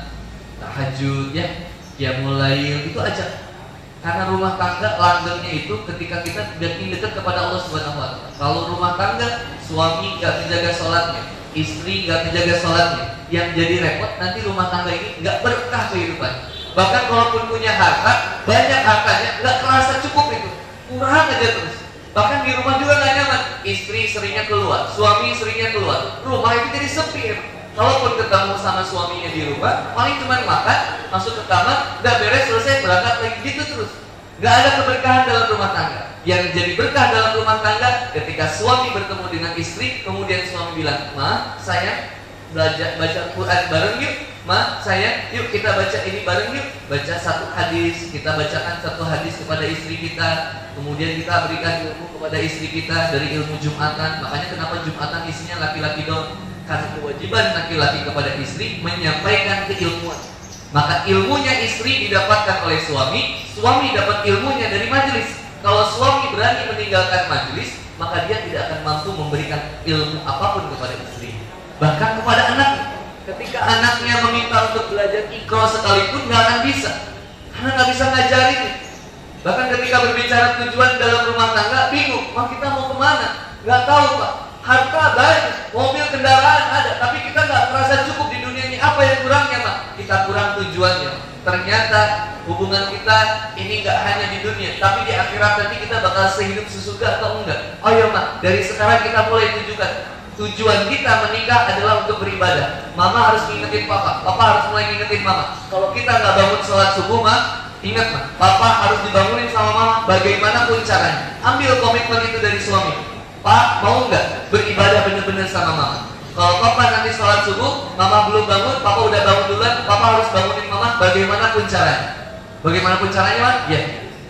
tahajud ya, qiyamul lail itu aja. Karena rumah tangga langgengnya itu ketika kita makin dekat kepada Allah Subhanahu wa taala. Kalau rumah tangga suami nggak menjaga sholatnya, istri nggak menjaga sholatnya, yang jadi repot nanti rumah tangga ini nggak berkah kehidupan. Bahkan kalaupun punya harta, banyak hartanya nggak terasa cukup itu, kurang aja terus. Bahkan di rumah juga nggak nyaman, istri seringnya keluar, suami seringnya keluar, rumah itu jadi sepi. Kalaupun ketemu sama suaminya di rumah, paling cuma makan, masuk ke kamar, udah beres, selesai, berangkat lagi gitu terus. Nggak ada keberkahan dalam rumah tangga. Yang jadi berkah dalam rumah tangga ketika suami bertemu dengan istri, kemudian suami bilang, ma, sayang, belajar baca Quran bareng yuk, ma, sayang, yuk kita baca ini bareng yuk, baca satu hadis, kita bacakan satu hadis kepada istri kita. Kemudian kita berikan ilmu kepada istri kita dari ilmu Jumatan. Makanya kenapa Jumatan isinya laki-laki dong? Karena kewajiban laki-laki kepada istri menyampaikan keilmuan. Maka ilmunya istri didapatkan oleh suami, suami dapat ilmunya dari majelis. Kalau suami berani meninggalkan majelis, maka dia tidak akan mampu memberikan ilmu apapun kepada istri. Bahkan kepada anaknya. Ketika anaknya meminta untuk belajar Iqra sekalipun nggak akan bisa, karena nggak bisa ngajarin. Bahkan ketika berbicara tujuan dalam rumah tangga, bingung, wah kita mau kemana? Nggak tahu pak. Harta banyak, mobil, kendaraan ada, tapi kita nggak merasa cukup di dunia ini. Apa yang kurangnya pak? Kita kurang tujuannya. Ternyata hubungan kita ini nggak hanya di dunia, tapi di akhirat nanti kita bakal sehidup sesudah atau enggak? Oh iya mak, dari sekarang kita mulai tunjukkan tujuan kita menikah adalah untuk beribadah. Mama harus ngingetin papa, papa harus mulai ngingetin mama. Kalau kita nggak bangun sholat subuh mak, ingat mah, papa harus dibangunin sama mama bagaimanapun caranya. Ambil komitmen itu dari suami. Pak, mau nggak beribadah benar-benar sama mama? Kalau papa nanti sholat subuh, mama belum bangun, papa udah bangun duluan, papa harus bangunin mama bagaimanapun caranya. Bagaimanapun caranya, Mak? Ya.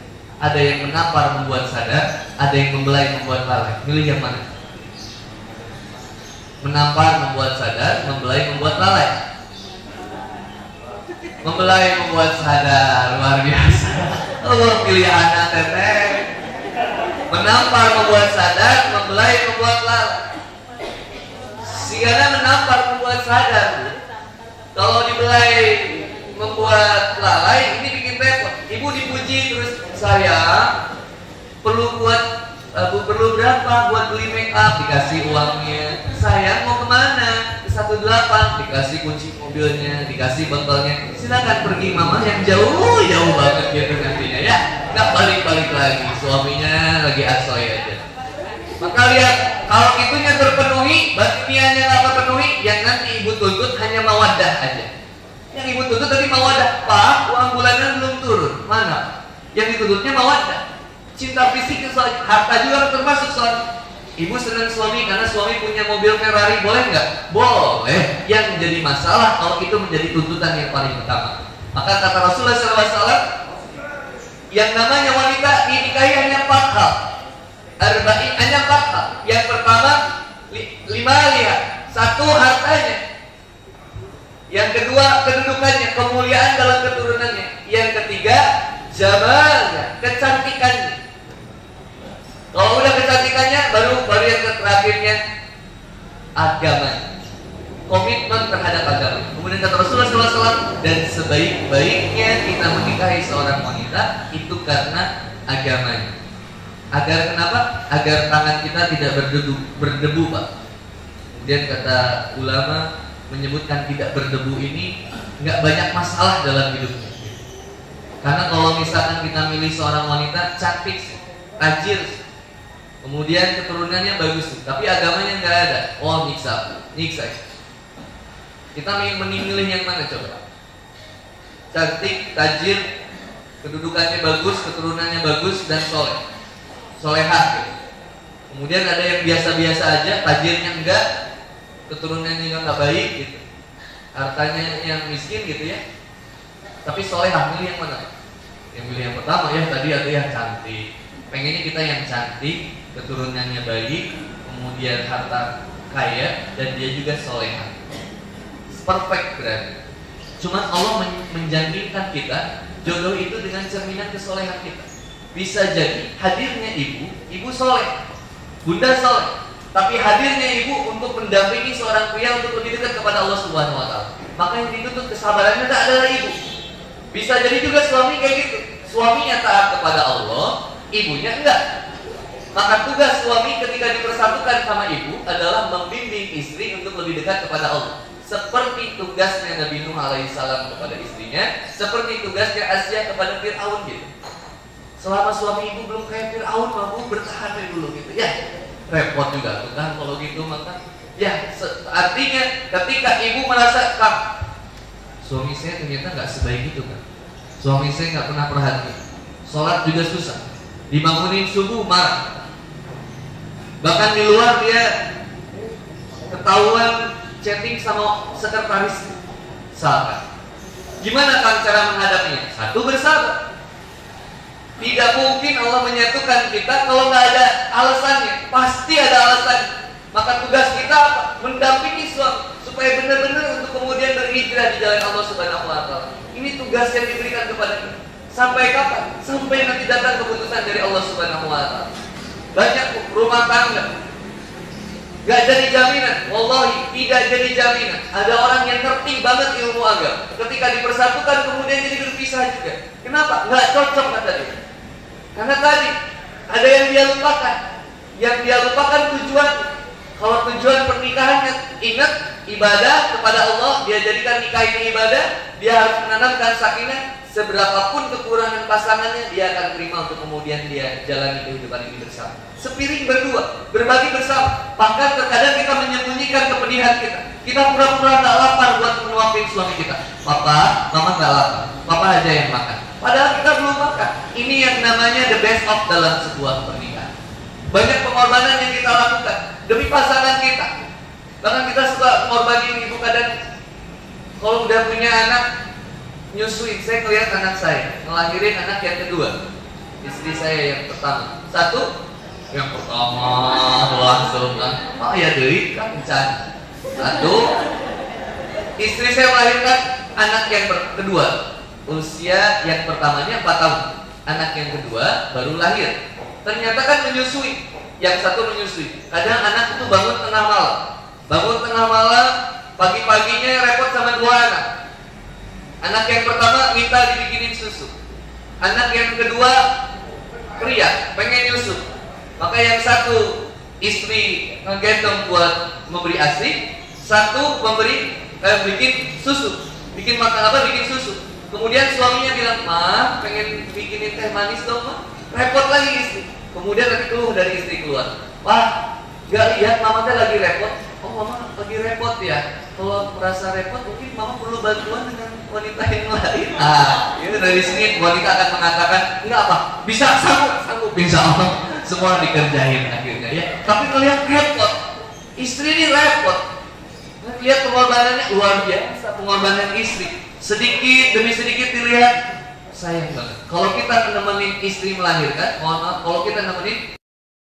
Ada yang menampar membuat sadar, ada yang membelai membuat lalai. Pilih yang mana? Menampar membuat sadar, membelai membuat lalai. Membelai membuat sadar, luar biasa. Allah pilih anak teteh. Menampar membuat sadar, membelai membuat lalai. Sigana menampar membuat sadar. Kalau dibelai membuat lalai, ini bikin repot. Ibu dipuji terus, saya perlu buat uh, perlu berapa buat beli make up, dikasih uangnya. Sayang mau kemana? Ke satu delapan, dikasih kunci mobilnya, dikasih bengkelnya. Silakan pergi mama yang jauh jauh banget gitu nantinya ya. Nggak balik-balik lagi, suaminya lagi asoy aja. Maka lihat, kalau itunya terpenuhi, batiniannya nggak terpenuhi, yang nanti ibu tuntut hanya mawadah aja. Yang ibu tuntut tadi mawadah, Pak, uang bulanan belum turun, mana? Yang dituntutnya mawadah. Cinta fisik, harta juga termasuk soal. Ibu senang suami karena suami punya mobil Ferrari, boleh nggak? Boleh. Yang menjadi masalah kalau itu menjadi tuntutan yang paling utama. Maka kata Rasulullah shallallahu alaihi wasallam, yang namanya wanita dinikahi hanya empat hal. Arba'in hanya empat hal. Yang pertama li, lima lihat, satu hartanya. Yang kedua kedudukannya, kemuliaan dalam keturunannya. Yang ketiga jamalnya, kecantikannya. Kalau udah kecantikannya, baru baru yang terakhirnya agama, komitmen terhadap agama. Kemudian kata Rasulullah shallallahu alaihi wasallam, dan sebaik-baiknya kita menikahi seorang wanita itu karena agamanya. Agar kenapa? Agar tangan kita tidak berdebu, berdebu Pak. Kemudian kata ulama menyebutkan tidak berdebu ini nggak banyak masalah dalam hidupnya. Karena kalau misalkan kita milih seorang wanita cantik, tajir, kemudian keturunannya bagus, tapi agamanya nggak ada, oh nyiksa, nyiksa. Kita memilih yang mana coba? Cantik, tajir, kedudukannya bagus, keturunannya bagus dan soleh, solehah gitu. Kemudian ada yang biasa-biasa aja, tajirnya enggak, keturunannya juga nggak baik gitu, hartanya yang miskin gitu ya. Tapi solehah, milih yang mana? Yang milih yang pertama ya, tadi ada yang cantik. Pengennya kita yang cantik, keturunannya baik, kemudian harta kaya, dan dia juga solehah. Perfect berarti. Cuman Allah menjanjikan kita jodoh itu dengan cerminan kesolehan kita. Bisa jadi hadirnya ibu, ibu soleh, bunda soleh, tapi hadirnya ibu untuk mendampingi seorang pria untuk lebih dekat kepada Allah Subhanahu Wa Taala. Maka yang dituntut kesabarannya tak adalah ibu. Bisa jadi juga suami kayak gitu. Suaminya taat kepada Allah, ibunya enggak. Maka tugas suami ketika dipersatukan sama ibu adalah membimbing istri untuk lebih dekat kepada Allah. Seperti tugasnya Nabi Nuh alaihissalam kepada istrinya, seperti tugasnya Asya kepada Fir'aun gitu. Selama suami ibu belum kayak Fir'aun, mampu bertahan dulu gitu ya. Repot juga tuh kan kalau gitu, maka ya artinya ketika ibu merasa kak, suami saya ternyata nggak sebaik itu kan. Suami saya nggak pernah perhatian. Sholat juga susah. Dibangunin subuh marah. Bahkan di luar dia ketahuan chatting sama sekretaris. Salah. Gimana kan cara menghadapinya? Satu, bersabar. Tidak mungkin Allah menyatukan kita kalau nggak ada alasannya. Pasti ada alasannya. Maka tugas kita apa? Mendampingi suami supaya benar-benar untuk kemudian berhijrah di jalan Allah Subhanahu Wa Taala. Ini tugas yang diberikan kepada kita. Sampai kapan? Sampai nanti datang keputusan dari Allah Subhanahu Wa Taala. Banyak rumah tangga gak jadi jaminan, wallahi tidak jadi jaminan. Ada orang yang ngerti banget ilmu agama, ketika dipersatukan kemudian jadi berpisah juga. Kenapa? Gak cocok kata dia. Karena tadi ada yang dia lupakan. Yang dia lupakan tujuan. Kalau tujuan pernikahannya, ingat ibadah kepada Allah, dia jadikan nikah ini ibadah, dia harus menanamkan sakinah. Seberapapun kekurangan pasangannya, dia akan terima untuk kemudian dia jalani kehidupan ini bersama. Sepiring berdua, berbagi bersama. Bahkan terkadang kita menyembunyikan kepedihan kita. Kita pura-pura gak lapar buat menuapin suami kita. Papa, mama gak lapar, papa aja yang makan. Padahal kita belum makan. Ini yang namanya the best of dalam sebuah pernikahan. Banyak pengorbanan yang kita lakukan demi pasangan kita. Bahkan kita suka mengorbanin ibu kadang. Kalau udah punya anak, nyusuin, saya ngeliat anak saya ngelahirin anak yang kedua, istri saya yang pertama. Satu, yang pertama langsung kan, oh ya deui kan encan. Satu, istri saya melahirkan anak yang kedua, usia yang pertamanya empat tahun, anak yang kedua baru lahir. Ternyata kan menyusui, yang satu menyusui. Kadang anak itu bangun tengah malam, bangun tengah malam, pagi-paginya repot sama dua anak. Anak yang pertama minta dibikinin susu, anak yang kedua pria pengen nyusu. Maka yang satu istri ngegendong buat memberi ASI, satu memberi eh, bikin susu, bikin makan apa, bikin susu. Kemudian suaminya bilang, "Ma, pengen bikinin teh manis dong, Ma." Repot lagi istri. Kemudian nanti keluh dari istri keluar, "Wah, gak lihat mama teh lagi repot." "Oh, mama lagi repot ya. Kalau merasa repot mungkin mama perlu bantuan dengan wanita yang lain." Ah, itu dari sini wanita akan mengatakan, "Enggak apa, bisa, sanggup, sanggup, insya Allah." Semua dikerjain akhirnya ya. Tapi ngelihat repot, istri ini repot. Lihat pengorbanannya luar biasa, pengorbanan istri. Sedikit demi sedikit dilihat, sayang banget. Kalau kita nemenin istri melahirkan, mohon maaf, kalau kita nemenin,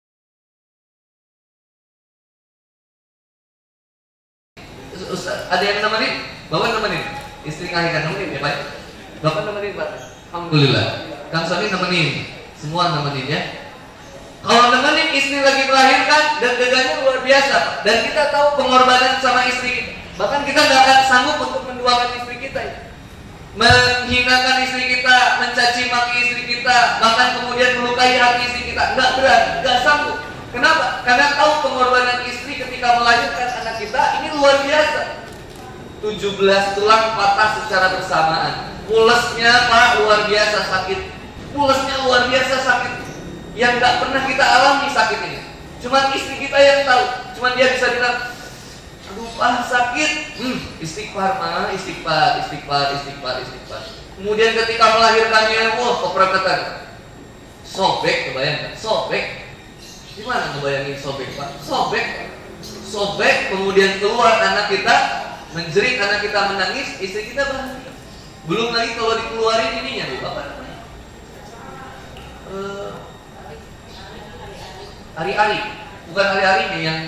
Ustaz, ada yang nemenin? Bapak nemenin? Istri melahirkan nemenin ya Pak? Bapak nemenin Pak? Alhamdulillah. Kang suami nemenin, semua nemenin ya. Kalau nemenin istri lagi melahirkan, deg-degannya luar biasa. Dan kita tahu pengorbanan sama istri kita. Bahkan kita nggak akan sanggup untuk menduakan istri kita ya. Menghinakan istri kita, mencaci maki istri kita, bahkan kemudian melukai hati istri kita. Nggak berani, nggak sanggup. Kenapa? Karena tahu pengorbanan istri ketika melahirkan anak kita ini luar biasa. tujuh belas tulang patah secara bersamaan. Pulesnya Pak luar biasa sakit. Pulesnya luar biasa sakit. Yang nggak pernah kita alami sakit ini. Cuman istri kita yang tahu. Cuman dia bisa bilang, "Aduh Pak sakit." Hmm, istighfar Ma, istighfar, istighfar, istighfar, istighfar. Kemudian ketika melahirkannya, wah kepereketan. Sobek, kebayang? Sobek. Gimana ngebayangin sobek Pak? Sobek. Sobek, kemudian keluar anak kita, menjerit, anak kita menangis, istri kita bahagia. Belum lagi kalau dikeluarin ininya, Bu, apa namanya? Uh, Ari-ari, bukan ari-arinya yang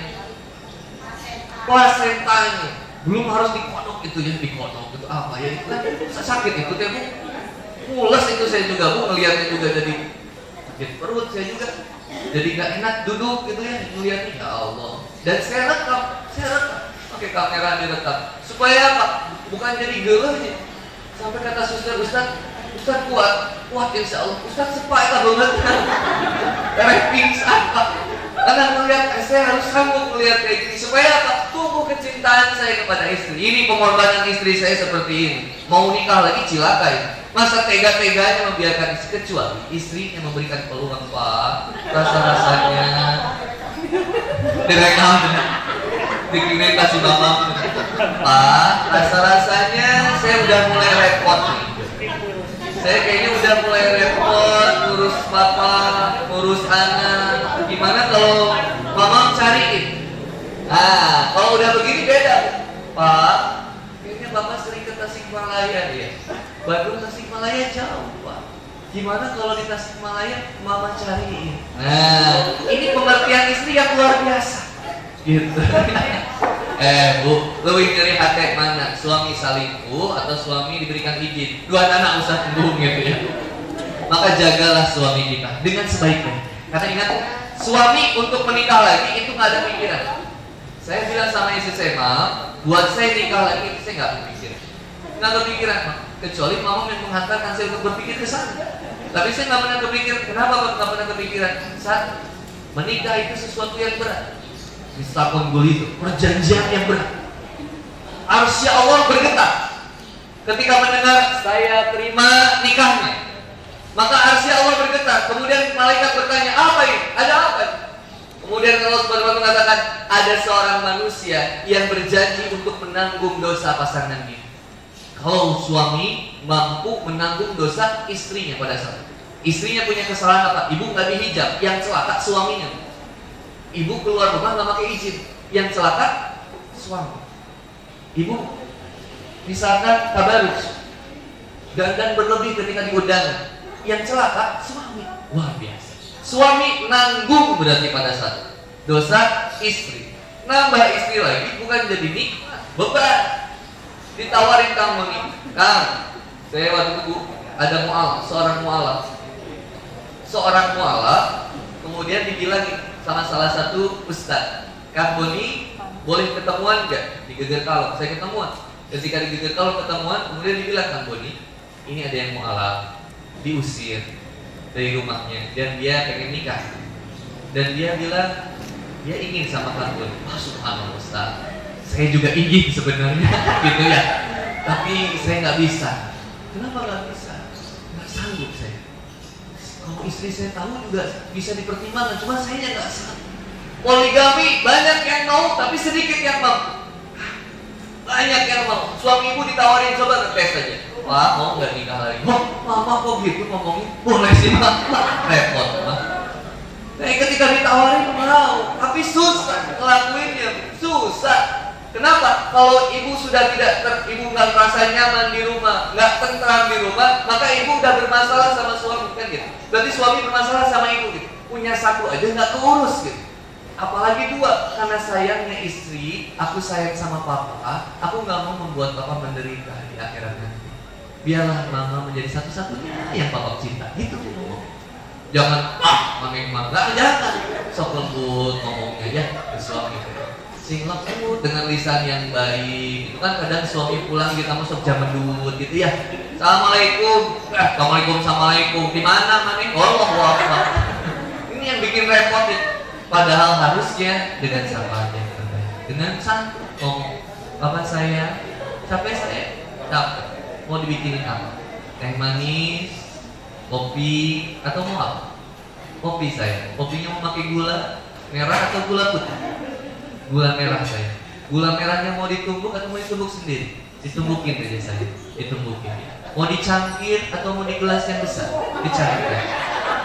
plasentanya. Belum harus dikodok itu ya, dikodok itu apa ya? Itu kan sakit itu ya Bu. Pules itu saya juga Bu, ngelihatnya juga jadi sakit perut saya juga. Jadi gak enak duduk gitu ya, ngelihatnya ya Allah. Dan saya rekam, saya rekam, pakai kamera direkam. Supaya apa? Bukan jadi geluh. Sampai kata suster, Ustaz, Ustaz kuat, kuat insya Allah. Ustaz sepak banget. Karena pingsan Pak. Karena melihat, saya harus sanggup melihat kayak gini. Supaya apa? Tumbuh kecintaan saya kepada istri. Ini pengorbanan istri saya seperti ini. Mau nikah lagi cilaka ya. Masa tega-teganya membiarkan istri, kecuali istri yang memberikan peluang Pak. Rasa-rasanya direkam, dikirim kasih bapak. Pak, rasa-rasanya saya udah mulai repot nih. Saya kayaknya udah mulai repot ngurus papa, ngurus anak. Gimana kalau mama cariin? Nah, kalau udah begini beda. Pak, kayaknya bapak sering ke Tasikmalaya ya. Bandung Tasikmalaya jauh Pak. Gimana kalau di Tasikmalaya mama cariin? Nah, ini pengertian istri yang luar biasa. Gitu. Eh Bu, lebih dari hati mana? Suami selingkuh atau suami diberikan izin? Dua anak usah tunggu gitu ya. Maka jagalah suami kita dengan sebaiknya. Karena ingat, suami untuk menikah lagi itu nggak ada pikiran. Saya bilang sama istri saya, "Maaf, buat saya nikah lagi itu saya nggak berpikiran, nggak berpikiran, Ma. Kecuali mama yang menghantarkan saya untuk berpikir ke sana. Tapi saya nggak pernah berpikir. Kenapa nggak pernah berpikiran? Saat menikah itu sesuatu yang berat. Mistakon itu perjanjian yang berat. Arsy Allah bergetar ketika mendengar saya terima nikahnya. Maka arsy Allah bergetar. Kemudian malaikat bertanya, apa ini? Ada apa? Kemudian Allah Subhanahu wa taala mengatakan, ada seorang manusia yang berjanji untuk menanggung dosa pasangannya. Kalau suami mampu menanggung dosa istrinya pada saat itu. Istrinya punya kesalahan apa? Ibu nggak dihijab, yang celaka suaminya. Ibu keluar rumah nggak pakai izin, yang celaka suami. Ibu misalkan tabarruj, dandan berlebih ketika di undangan, yang celaka suami. Luar biasa. Suami nanggung berarti pada saat dosa istri. Nambah istri lagi bukan jadi nikmat, beban. Ditawarin kamu nih, Kang, saya waktu itu ada mu'alaf, seorang mu'alaf. seorang mualaf kemudian dibilangin sama salah satu ustadz, Kang Boni boleh ketemuan nggak di Geger Kalong? Saya ketemuan. Ketika di Geger Kalong ketemuan, kemudian dibilang, Kang Boni, ini ada yang mualaf, diusir dari rumahnya dan dia pengen nikah. Dan dia bilang dia ingin sama Kang Boni. Wah, subhanallah Ustaz, saya juga ingin sebenarnya gitu ya, tapi saya nggak bisa. Kenapa nggak bisa? Nggak sanggup saya. Kalau istri saya tahu juga bisa dipertimbangkan, cuma saya nggak sanggup. Poligami banyak yang mau, tapi sedikit yang mau. Banyak yang mau. Suami ibu ditawarin, coba ngetes aja. Wah, mau nggak nikah lagi? Oh, mama kok gitu ngomongin? Boleh sih mah, repot mah. Nah, ketika ditawarin mau, tapi susah ngelakuinnya, susah. Kenapa? Kalau ibu sudah tidak ter, ibu nggak merasa nyaman di rumah, nggak tentram di rumah, maka ibu udah bermasalah sama suami kan gitu. Berarti suami bermasalah sama ibu gitu. Punya satu aja nggak keurus gitu. Apalagi dua, karena sayangnya istri, aku sayang sama papa, aku nggak mau membuat papa menderita di akhirat nanti. Biarlah mama menjadi satu-satunya yang papa cinta. Gitu ngomong. Jangan ah, mami mangga, jangan. Sok lembut ngomongnya ya ke suami. Sing lembut dengan lisan yang baik. Itu kan kadang suami pulang kita mau sok jam mendut gitu ya. Assalamualaikum. Eh, assalamualaikum, assalamualaikum. Di mana mami? Allahu Akbar. Ini yang bikin repot ya. Padahal harusnya dengan sapaan yang terbaik, dengan santun ngomong, Bapak saya, capek saya, capek. Mau dibikinin apa? Teh manis, kopi, atau mau apa? Kopi saya. Kopinya mau pakai gula merah atau gula putih? Gula merah saya. Gula merahnya mau ditumbuk atau mau ditumbuk sendiri? Ditumbukin aja saya, ditumbukin. Mau dicangkir atau mau di gelas yang besar? Dicangkir.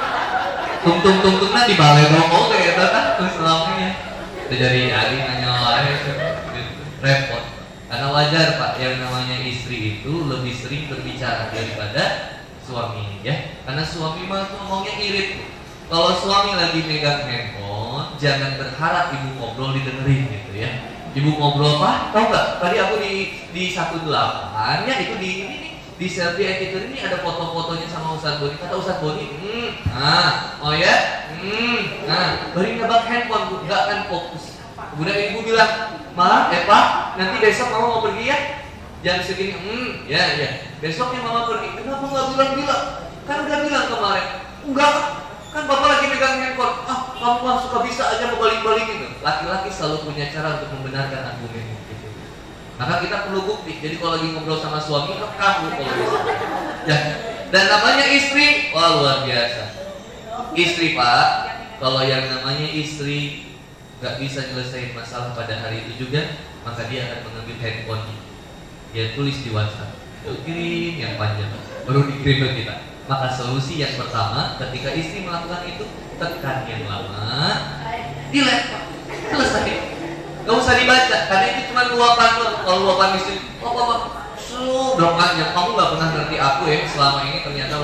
Tung tung tung tung nanti balai rokok kayak gitu kan terus selamanya. Itu dari Ali nanya gitu. Repot. Karena wajar Pak, yang namanya istri itu lebih sering berbicara daripada suami ya. Karena suami mah ngomongnya irit. Kalau suami lagi megang handphone, jangan berharap ibu ngobrol didengerin gitu ya. Ibu ngobrol Pak, tahu nggak? Tadi aku di di satu delapan ya itu di ini di selfie attitude ini ada foto-fotonya sama Ustadz Boni. Kata Ustadz Boni, hmm, nah, oh ya, hmm, nah, beri nebak handphone, bu, nggak akan fokus. Kemudian ibu bilang, Ma, eh Pak, nanti besok mama mau pergi ya, jam segini, hmm, ya, ya, besoknya mama pergi. Kenapa nggak bilang-bilang? Kan udah bilang kemarin, enggak, kan bapak lagi megang handphone. Ah, kamu mah suka bisa aja mau balik-balikin. Laki-laki selalu punya cara untuk membenarkan argumen. Maka kita perlu bukti. Jadi kalau lagi ngobrol sama suami, kamu kalau bisa. Ya. Dan namanya istri, wah luar biasa. Istri Pak, kalau yang namanya istri nggak bisa nyelesain masalah pada hari itu juga, maka dia akan mengambil handphone-nya. Dia tulis di WhatsApp, kirim yang panjang, baru dikirim ke kita. Maka solusi yang pertama, ketika istri melakukan itu, tekan yang lama, delete Pak, selesai. Gak usah dibaca, karena itu cuma luapan lo. Kalau luapan istri, oh papa, sudah panjang. Kamu gak pernah ngerti aku ya selama ini ternyata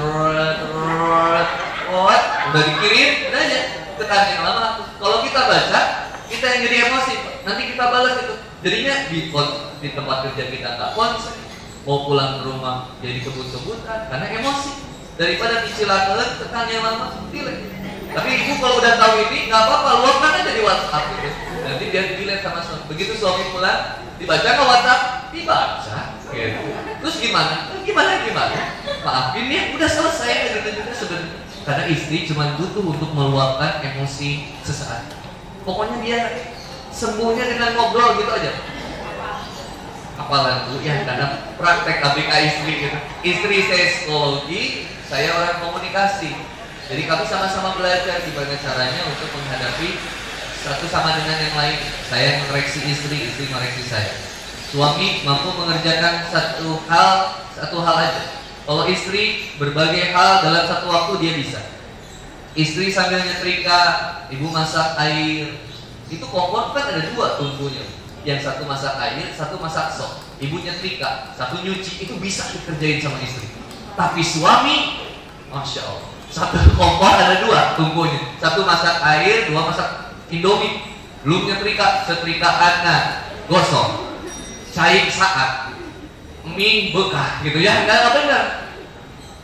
what? Udah dikirim, udah aja. Tekan yang lama. Kalau kita baca, kita yang jadi emosi. Nanti kita balas itu. Jadinya di, di tempat kerja kita nggak konsen. Mau pulang ke rumah jadi kebut-kebutan karena emosi. Daripada cicilan tekan yang lama, delete. Tapi ibu kalau udah tahu ini nggak apa-apa, luapkan aja di WhatsApp gitu. Nanti dia dilihat sama suami. Begitu suami pulang, dibaca ke WhatsApp, dibaca. Gitu. Terus gimana? Gimana gimana? Maafin ya, udah selesai gitu juga sebenarnya. Karena istri cuma butuh untuk meluapkan emosi sesaat. Pokoknya dia sembuhnya dengan ngobrol gitu aja. Apalagi ya karena praktek A B K istri gitu. Istri saya psikologi, saya orang komunikasi. Jadi kami sama-sama belajar gimana caranya untuk menghadapi satu sama dengan yang lain. Saya mengoreksi istri, istri mengoreksi saya. Suami mampu mengerjakan satu hal, satu hal aja. Kalau istri berbagai hal dalam satu waktu dia bisa. Istri sambil nyetrika, ibu masak air. Itu kompor kan ada dua tungkunya. Yang satu masak air, satu masak sop. Ibu nyetrika, satu nyuci, itu bisa dikerjain sama istri. Tapi suami, Masya Allah, satu kompor ada dua tungkunya. Satu masak air, dua masak Indomie. Belum nyetrika, setrikaan nah, gosong, cair saat, mie bekah gitu ya, enggak apa enggak.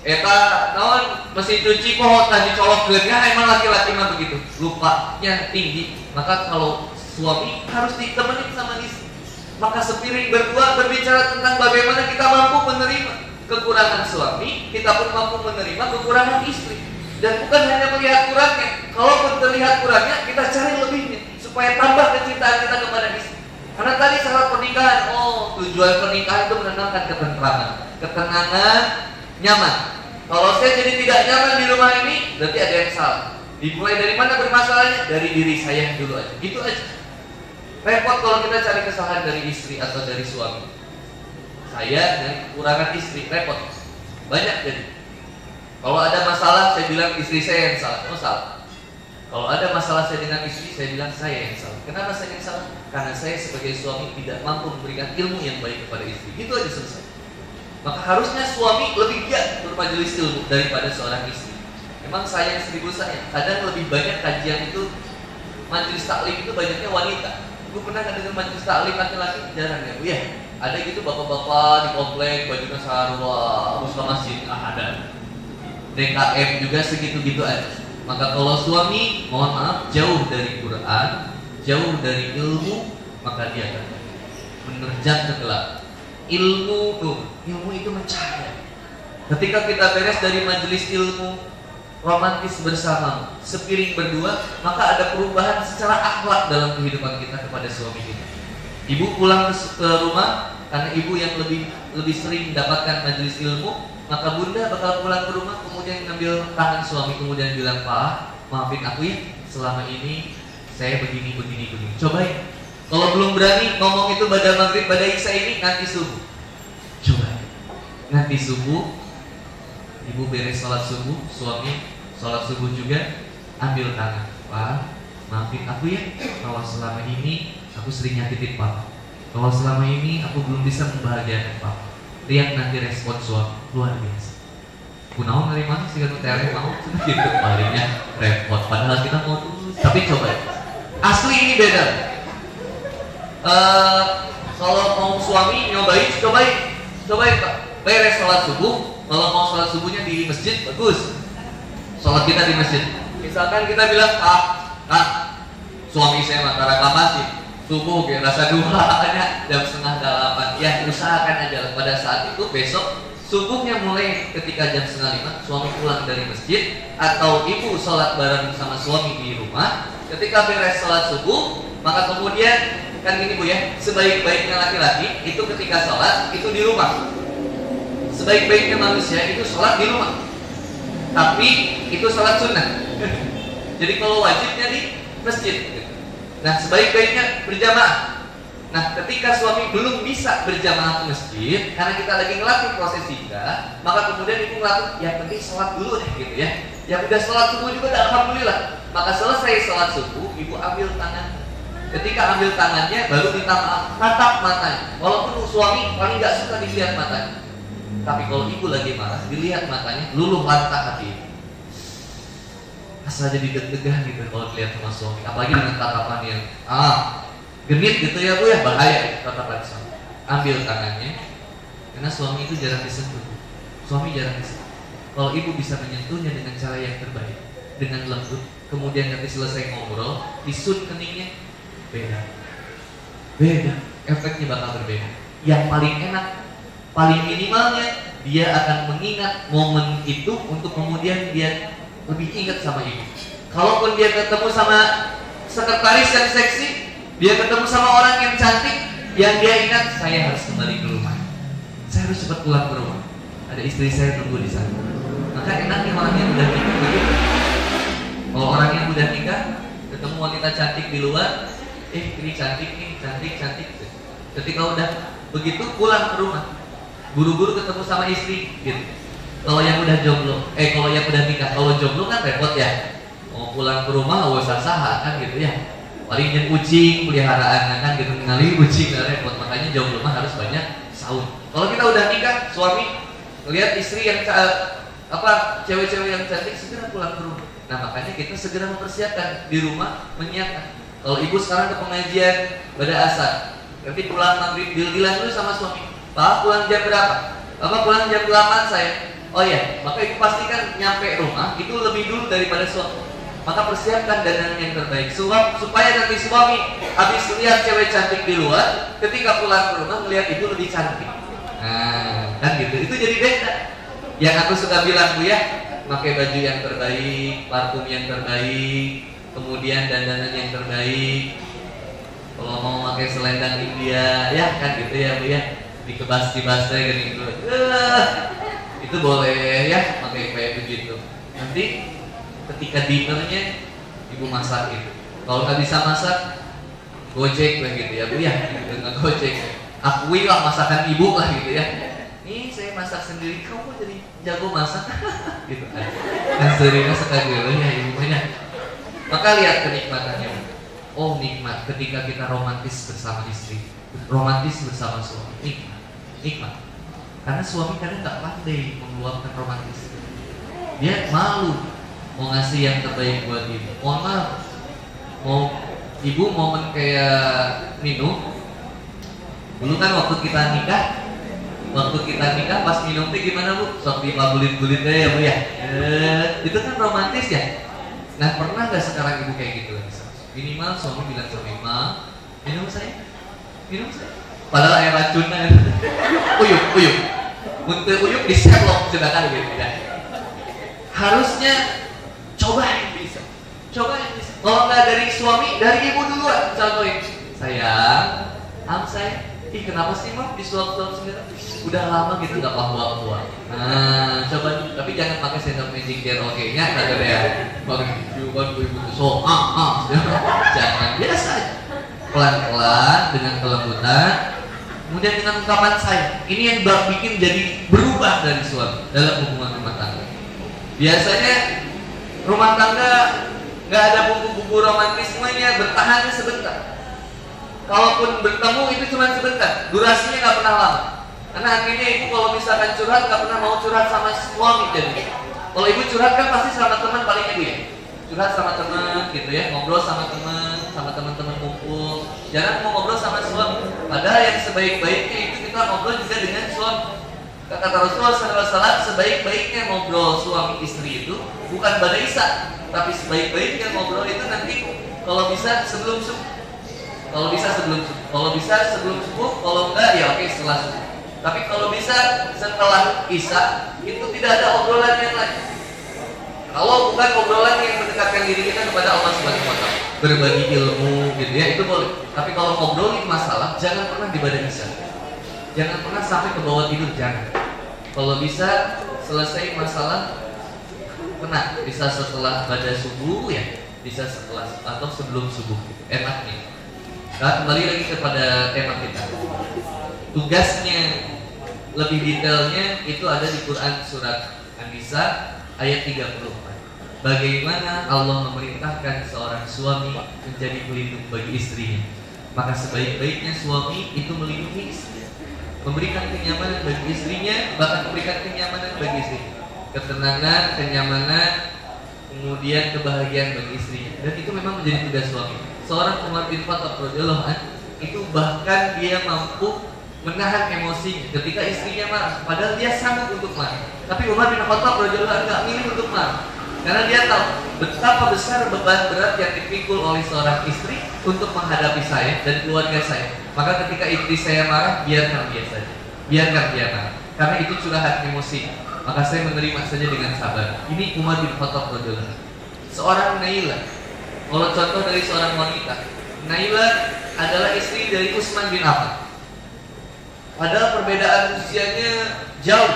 Eta naon mesin cuci pohon tadi colokkeun ya emang laki-laki mah begitu. Lupanya tinggi. Maka kalau suami harus ditemenin sama istri. Maka sepiring berdua berbicara tentang bagaimana kita mampu menerima kekurangan suami, kita pun mampu menerima kekurangan istri. Dan bukan hanya melihat kurangnya. Kalaupun terlihat kurangnya, kita cari lebihnya supaya tambah kecintaan kita kepada istri. Karena tadi syarat pernikahan, oh tujuan pernikahan itu menenangkan ketentraman, ketenangan, nyaman. Kalau saya jadi tidak nyaman di rumah ini, berarti ada yang salah. Dimulai dari mana bermasalahnya? Dari diri saya dulu aja. Itu aja. Repot kalau kita cari kesalahan dari istri atau dari suami. Saya dan kekurangan istri repot. Banyak jadi. Kalau ada masalah saya bilang istri saya yang salah. Oh salah. Kalau ada masalah saya dengan istri, saya bilang saya yang salah. Kenapa saya yang salah? Karena saya sebagai suami tidak mampu memberikan ilmu yang baik kepada istri. Itu aja selesai. Maka harusnya suami lebih giat bermajelis ilmu daripada seorang istri. Memang sayang seribu sayang. Kadang lebih banyak kajian itu, majelis taklim itu banyaknya wanita. Gue pernah dengar majelis taklim laki-laki jarang ya, Bu ya. Ada gitu bapak-bapak di komplek bajunya sarwa, harus ke masjid, ah ada. D K M juga segitu-gitu aja. Maka kalau suami, mohon maaf, jauh dari Quran, jauh dari ilmu, maka dia akan menerjang ke gelap. Ilmu tuh, ilmu itu mencahaya. Ketika kita beres dari majelis ilmu, romantis bersama, sepiring berdua, maka ada perubahan secara akhlak dalam kehidupan kita kepada suami kita. Ibu pulang ke rumah karena ibu yang lebih lebih sering mendapatkan majelis ilmu, maka bunda bakal pulang ke rumah kemudian ngambil tangan suami kemudian bilang, Pak, maafin aku ya, selama ini saya begini begini begini. Cobain. Kalau belum berani ngomong itu pada maghrib pada isya ini nanti subuh. Coba. Nanti subuh ibu beres sholat subuh, suami sholat subuh juga, ambil tangan, Pak, maafin aku ya, kalau selama ini aku sering nyakitin Papa. Kalau selama ini aku belum bisa membahagiakan Papa. Lihat nanti respon suami luar biasa. Kunaon dari mana sih kan tele mau gitu palingnya repot. Padahal kita mau tulus. Tapi coba, asli ini beda. Uh, kalau mau suami nyobain, cobain, cobain Pak. Beres sholat subuh. Kalau mau sholat subuhnya di masjid, bagus. Sholat kita di masjid. Misalkan kita bilang, ah, ah, suami saya mah ke masjid. Subuh kayak rasa duanya jam setengah delapan. Ya usahakan aja pada saat itu besok subuhnya mulai ketika jam setengah lima suami pulang dari masjid atau ibu sholat bareng sama suami di rumah. Ketika beres sholat subuh, maka kemudian kan gini Bu ya, sebaik-baiknya laki-laki itu ketika sholat itu di rumah. Sebaik-baiknya manusia itu sholat di rumah. Tapi itu sholat sunnah. Jadi kalau wajibnya di masjid. Nah sebaik-baiknya berjamaah. Nah ketika suami belum bisa berjamaah ke masjid karena kita lagi ngelatih proses zikir, maka kemudian ibu ngelatih, ya penting sholat dulu deh gitu ya. Yang udah sholat subuh juga udah alhamdulillah. Maka selesai sholat subuh, ibu ambil tangan. Ketika ambil tangannya baru tatap matanya. Walaupun suami paling nggak suka dilihat matanya. Tapi kalau ibu lagi marah, dilihat matanya, luluh lantak hati. Asal jadi deg-degan gitu kalau dilihat sama suami. Apalagi dengan tatapan yang ah genit gitu ya Bu ya, bahaya tatapan suami. Ambil tangannya, karena suami itu jarang disentuh. Suami jarang disentuh. Kalau ibu bisa menyentuhnya dengan cara yang terbaik, dengan lembut, kemudian nanti selesai ngobrol, disun keningnya, beda, beda. Efeknya bakal berbeda. Yang paling enak, paling minimalnya dia akan mengingat momen itu untuk kemudian dia lebih ingat sama ibu. Kalaupun dia ketemu sama sekretaris yang seksi, dia ketemu sama orang yang cantik, yang dia ingat, saya harus kembali ke rumah, saya harus cepat pulang ke rumah, ada istri saya tunggu di sana. Maka enaknya orang yang udah nikah begitu. Kalau orang yang udah nikah ketemu wanita cantik di luar, eh ini cantik nih, cantik cantik. Ketika udah begitu pulang ke rumah, buru-buru ketemu sama istri gitu. Kalau yang udah jomblo, eh kalau yang udah nikah, kalau jomblo kan repot ya. Mau pulang ke rumah gak usah sah kan gitu ya. Paling yang kucing peliharaan kan gitu, ngali kucing gak repot. Makanya jomblo mah harus banyak saud. Kalau kita udah nikah, suami ngelihat istri yang apa cewek-cewek yang cantik segera pulang ke rumah. Nah makanya kita segera mempersiapkan di rumah, menyiapkan. Kalau ibu sekarang ke pengajian pada asar, nanti pulang maghrib, deal-dealan dulu sama suami. Pak pulang jam berapa? Bapak pulang jam delapan saya. Oh ya, maka ibu pastikan nyampe rumah itu lebih dulu daripada suami. Maka persiapkan dandan yang terbaik Suap, supaya nanti suami habis lihat cewek cantik di luar, ketika pulang ke rumah melihat ibu lebih cantik. Nah, kan gitu. Itu jadi beda. Yang aku suka bilang Bu ya, pakai baju yang terbaik, parfum yang terbaik, kemudian dandanan yang terbaik. Kalau mau pakai selendang India, ya kan gitu ya Bu ya, dikebas-kebas aja gitu. Uh, itu boleh ya, pakai kayak begitu. Nanti ketika dinernya ibu masak itu. Kalau nggak bisa masak, gojek lah gitu ya Bu ya, gitu, nggak gojek. Akui lah masakan ibu lah gitu ya. Nih saya masak sendiri, kamu jadi jago masak, gitu kan? Kan sering masak dulu ya ibunya. Maka lihat kenikmatannya. Oh nikmat ketika kita romantis bersama istri, romantis bersama suami, nikmat, nikmat. Karena suami kadang nggak pandai meluapkan romantis. Dia malu mau ngasih yang terbaik buat ibu. Mohon maaf, mau ibu momen kayak minum. Dulu kan waktu kita nikah, waktu kita nikah pas minum teh gimana Bu? Sok dipabulit-bulit aja ya Bu ya. Eh, itu kan romantis ya. Nah pernah nggak sekarang ibu kayak gitu? Minimal suami bilang sama Ma, minum saya, minum saya. Padahal air racunnya, uyuk, uyuk, untuk uyuk di selok sedangkan gitu ya. Harusnya coba yang bisa, coba yang bisa. Kalau nggak dari suami, dari ibu duluan. Contohin, sayang, am saya, ih kenapa sih Ma disuap-suap sendiri? Udah lama gitu nggak pahwa-pahwa. Nah, coba, tapi jangan pakai sendok magic jar, oke nya, kagak ada ya. Bagi ibu ibu so, ah, ah, jangan biasa aja. Pelan-pelan dengan kelembutan, kemudian dengan ungkapan sayang. Ini yang bikin jadi berubah dari suami dalam hubungan rumah tangga. Biasanya rumah tangga nggak ada bumbu-bumbu romantismenya, bertahannya sebentar. Kalaupun bertemu itu cuma sebentar, durasinya nggak pernah lama. Karena akhirnya ibu kalau misalkan curhat nggak pernah mau curhat sama suami jadi. Kalau ibu curhat kan pasti sama teman paling ibu ya. Curhat sama teman gitu ya, ngobrol sama teman, sama teman-teman kumpul. Jangan mau ngobrol sama suami. Padahal yang sebaik-baiknya itu kita ngobrol juga dengan suami. Kata Rasulullah shallallahu alaihi wasallam, sebaik-baiknya ngobrol suami istri itu bukan pada isya, tapi sebaik-baiknya ngobrol itu nanti kalau bisa sebelum subuh. Kalau bisa sebelum subuh. Kalau bisa sebelum subuh, kalau enggak ya oke setelah subuh. Tapi kalau bisa setelah isya itu tidak ada obrolan yang lain. Kalau bukan obrolan yang mendekatkan diri kita kepada Allah Subhanahu wa taala, berbagi ilmu gitu ya, itu boleh. Tapi kalau ngobrolin masalah jangan pernah di badan isya. Jangan pernah sampai ke bawah tidur, jangan. Kalau bisa selesai masalah kena, bisa setelah pada subuh ya, bisa setelah atau sebelum subuh gitu. Enaknya. Nah, kembali lagi kepada tema kita. Tugasnya lebih detailnya itu ada di Quran surat An-Nisa ayat tiga puluh empat. Bagaimana Allah memerintahkan seorang suami menjadi pelindung bagi istrinya. Maka sebaik-baiknya suami itu melindungi istrinya, memberikan kenyamanan bagi istrinya, bahkan memberikan kenyamanan bagi istrinya, ketenangan, kenyamanan, kemudian kebahagiaan bagi istrinya. Dan itu memang menjadi tugas suami. Seorang Umar bin Khattab radhiyallahu anhu itu bahkan dia mampu menahan emosi ketika istrinya marah, padahal dia sanggup untuk marah. Tapi Umar bin Khattab radhiyallahu anhu enggak milih untuk marah, karena dia tahu betapa besar beban berat yang dipikul oleh seorang istri untuk menghadapi saya dan keluarga saya. Maka ketika istri saya marah, biarkan dia saja, biarkan dia marah, karena itu curahan emosi. Maka saya menerima saja dengan sabar. Ini Umar bin Khattab radhiyallahu anhu. Seorang Naila, kalau contoh dari seorang wanita, Naila adalah istri dari Utsman bin Affan. Padahal perbedaan usianya jauh.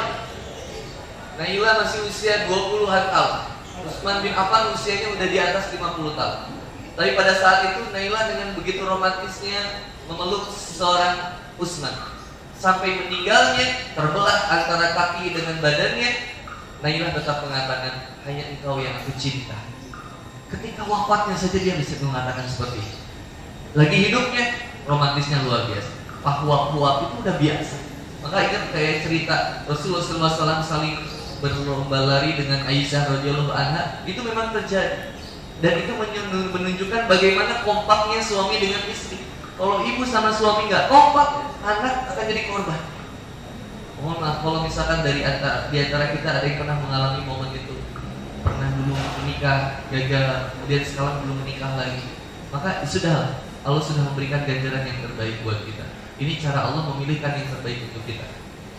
Naila masih usia dua puluhan tahun. Utsman bin Affan usianya udah di atas lima puluh tahun. Tapi pada saat itu Naila dengan begitu romantisnya memeluk seorang Utsman. Sampai meninggalnya terbelah antara kaki dengan badannya, Naila tetap mengatakan, hanya engkau yang aku cinta. Ketika wafatnya saja dia bisa mengatakan seperti itu. Lagi hidupnya romantisnya luar biasa. Pahwa-pahwa itu udah biasa. Maka ingat kayak cerita Rasulullah shallallahu alaihi wasallam saling berlomba lari dengan Aisyah radhiyallahu anha, itu memang terjadi. Dan itu menunjukkan bagaimana kompaknya suami dengan istri. Kalau ibu sama suami nggak kompak, anak akan jadi korban. Mohon maaf kalau misalkan dari antara, di antara kita ada yang pernah mengalami momen itu, pernah dulu menikah, gagal, kemudian sekarang belum menikah lagi, maka sudah Allah sudah memberikan ganjaran yang terbaik buat kita. Ini cara Allah memilihkan yang terbaik untuk kita.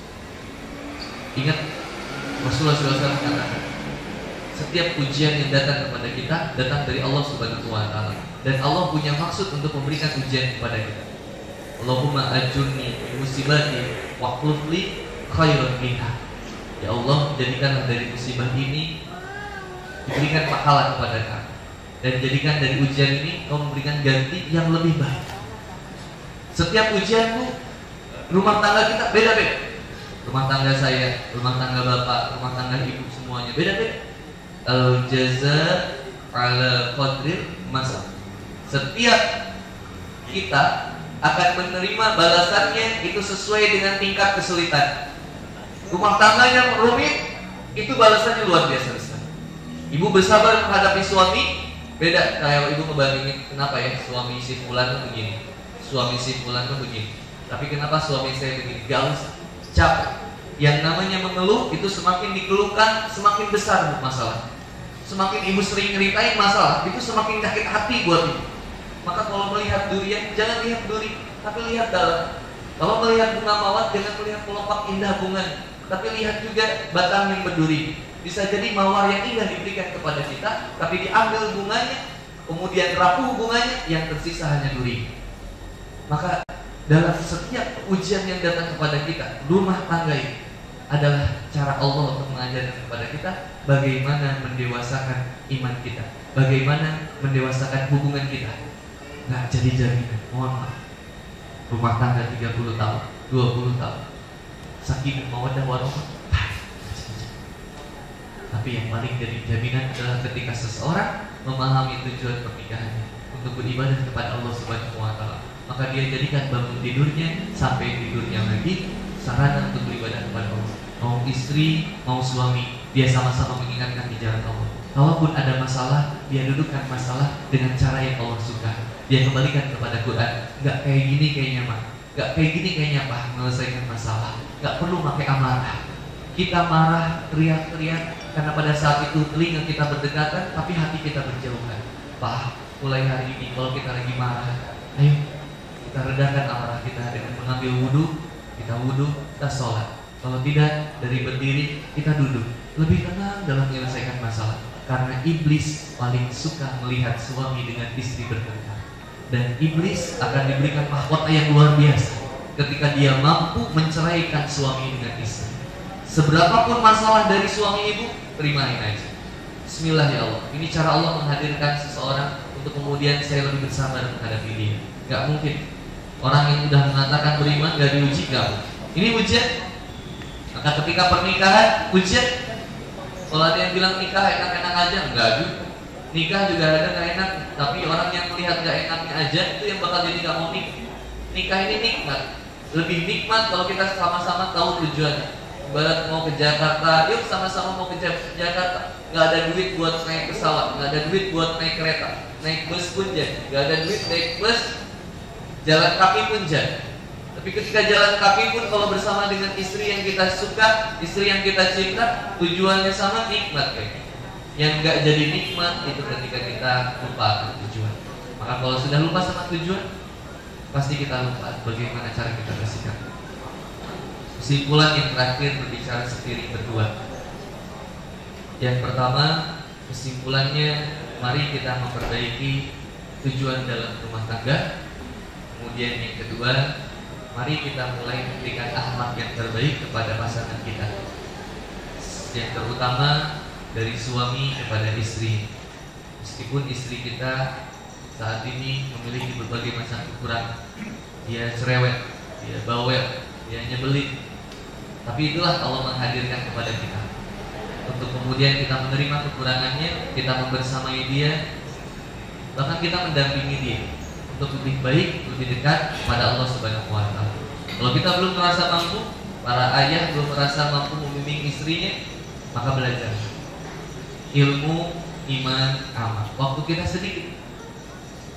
Ingat Rasulullah shallallahu alaihi wasallam katakan, setiap ujian yang datang kepada kita datang dari Allah Subhanahu wa taala, dan Allah punya maksud untuk memberikan ujian kepada kita. Allahumma ajurni fi musibati wa qulli khairan minha. Ya Allah, jadikanlah dari musibah ini diberikan pahala kepada kami, dan jadikan dari ujian ini Kau memberikan ganti yang lebih baik. Setiap ujian tuh, rumah tangga kita beda-beda. Rumah tangga saya, rumah tangga bapak, rumah tangga ibu, semuanya beda-beda. Kalau jaza ala qadril masa, setiap kita akan menerima balasannya itu sesuai dengan tingkat kesulitan. Rumah tangganya rumit, itu balasannya luar biasa besar. Ibu bersabar menghadapi suami, beda kayak ibu ngebandingin, kenapa ya suami si fulan tuh begini, suami si fulan tuh begini, tapi kenapa suami saya begini? Gak usah, capek. Yang namanya mengeluh itu semakin dikeluhkan semakin besar masalah. Semakin ibu sering ngeritain masalah, itu semakin sakit hati buat ibu. Maka kalau melihat durian, jangan lihat duri, tapi lihat dalam. Kalau melihat bunga mawar, jangan melihat kelopak indah bunga, tapi lihat juga batang yang berduri. Bisa jadi mawar yang indah diberikan kepada kita, tapi diambil bunganya, kemudian rapuh bunganya, yang tersisa hanya duri. Maka dalam setiap ujian yang datang kepada kita, rumah tangga ini adalah cara Allah untuk mengajarkan kepada kita bagaimana mendewasakan iman kita, bagaimana mendewasakan hubungan kita. Nggak jadi jaminan, mohon maaf. Rumah tangga tiga puluh tahun, dua puluh tahun, sakinah mawaddah warahmah. Tapi yang paling jadi jaminan adalah ketika seseorang memahami tujuan pernikahannya untuk beribadah kepada Allah Subhanahu wa taala, maka dia jadikan bangun tidurnya sampai tidurnya lagi sarana untuk beribadah kepada Allah. Mau istri, mau suami, dia sama-sama mengingatkan di jalan Allah. Kalaupun ada masalah, dia dudukkan masalah dengan cara yang Allah suka. Dia kembalikan kepada Quran. Gak kayak gini kayaknya mah, gak kayak gini kayaknya Pak menyelesaikan masalah. Gak perlu pakai amarah. Kita marah, teriak-teriak karena pada saat itu telinga kita berdekatan, tapi hati kita berjauhan. Pak, mulai hari ini kalau kita lagi marah, ayo kita redakan amarah kita dengan mengambil wudhu. Kita wudhu, kita sholat. Kalau tidak, dari berdiri kita duduk. Lebih tenang dalam menyelesaikan masalah. Karena iblis paling suka melihat suami dengan istri bertengkar. Dan iblis akan diberikan mahkota yang luar biasa ketika dia mampu menceraikan suami dengan istri. Seberapapun masalah dari suami ibu, terimain aja. Bismillah ya Allah. Ini cara Allah menghadirkan seseorang untuk kemudian saya lebih bersabar menghadapi dia. Gak mungkin orang yang sudah mengatakan beriman gak diuji, gak. Ini ujian. Maka ketika pernikahan ujian. Kalau ada yang bilang nikah enak-enak aja, enggak juga. Nikah juga ada gak enak, tapi orang yang melihat gak enaknya aja itu yang bakal jadi gak mau nikah. Nikah ini nikmat. Lebih nikmat kalau kita sama-sama tahu tujuannya. Ibarat mau ke Jakarta, yuk sama-sama mau ke Jakarta. Gak ada duit buat naik pesawat, gak ada duit buat naik kereta, naik bus pun jadi. Gak ada duit naik bus, jalan kaki pun jadi. Tapi ketika jalan kaki pun kalau bersama dengan istri yang kita suka, istri yang kita cinta, tujuannya sama, nikmat kayaknya. Yang gak jadi nikmat itu ketika kita lupa akan tujuan. Maka kalau sudah lupa sama tujuan, pasti kita lupa bagaimana cara kita bersikap. Kesimpulan yang terakhir berbicara sendiri berdua. Yang pertama, kesimpulannya, mari kita memperbaiki tujuan dalam rumah tangga. Kemudian yang kedua, mari kita mulai memberikan akhlak yang terbaik kepada pasangan kita. Yang terutama dari suami kepada istri. Meskipun istri kita saat ini memiliki berbagai macam kekurangan, dia cerewet, dia bawel, dia nyebelin, tapi itulah Allah menghadirkan kepada kita untuk kemudian kita menerima kekurangannya, kita membersamai dia, bahkan kita mendampingi dia untuk lebih baik, lebih dekat kepada Allah Subhanahu wa taala. Kalau kita belum merasa mampu, para ayah belum merasa mampu membimbing istrinya, maka belajar ilmu, iman, amal. Waktu kita sedikit.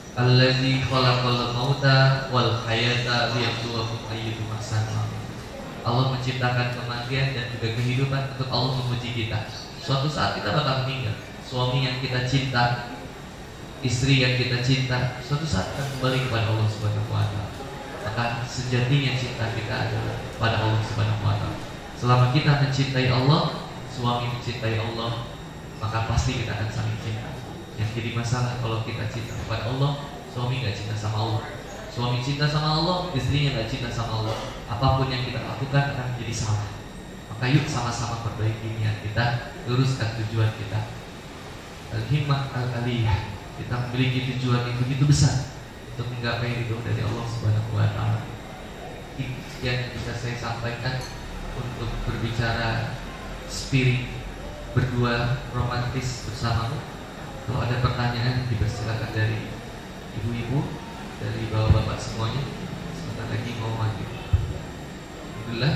Allazi khalaqal mauta wal hayata liyabluwakum ayyukum ahsanu amala. Allah menciptakan kematian dan juga kehidupan untuk Allah memuji kita. Suatu saat kita bakal meninggal. Suami yang kita cinta, istri yang kita cinta, suatu saat akan kembali kepada Allah Subhanahu wa taala. Maka sejatinya cinta kita adalah pada Allah Subhanahu wa taala. Selama kita mencintai Allah, suami mencintai Allah, maka pasti kita akan saling cinta. Yang jadi masalah kalau kita cinta kepada Allah, suami nggak cinta sama Allah. Suami cinta sama Allah, istrinya nggak cinta sama Allah. Apapun yang kita lakukan akan menjadi salah. Maka yuk sama-sama perbaiki niat kita, luruskan tujuan kita. Al-himmah al-aliyah, kita memiliki tujuan yang begitu besar untuk menggapai ridho dari Allah Subhanahu wa taala. Yang bisa saya sampaikan untuk berbicara spirit berdua romantis bersamamu. Kalau ada pertanyaan dipersilakan dari ibu-ibu, dari bapak-bapak semuanya. Sebentar lagi mau maju. Alhamdulillah.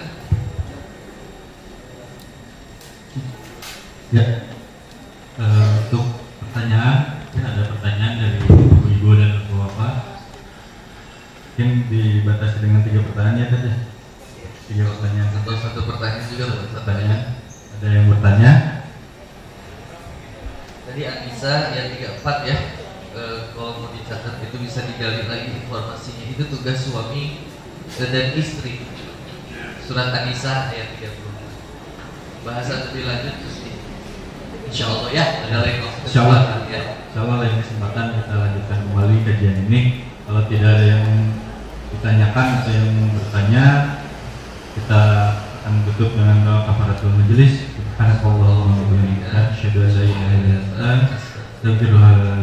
Ya, uh, untuk pertanyaan, ya ada pertanyaan dari ibu-ibu dan bapak-bapak. Mungkin dibatasi dengan tiga pertanyaan ya tadi. Tiga pertanyaan. Atau satu pertanyaan juga boleh. Pertanyaan. Ada yang bertanya? Tadi Anissa yang tiga puluh empat ya. E, kalau mau dicatat itu bisa digali lagi informasinya. Itu tugas suami dan istri. Surat An-Nisa ayat tiga puluh. Bahasa lebih lanjut Insya Allah ya, ada lain waktu. Insya Allah, ya. Insya Allah lain kesempatan kita lanjutkan kembali kajian ini. Kalau tidak ada yang ditanyakan atau yang bertanya, kita akan tutup dengan doa kafaratul majelis. Subhanallah wa bihamdihi, asyhadu an la ilaha illa anta, astaghfiruka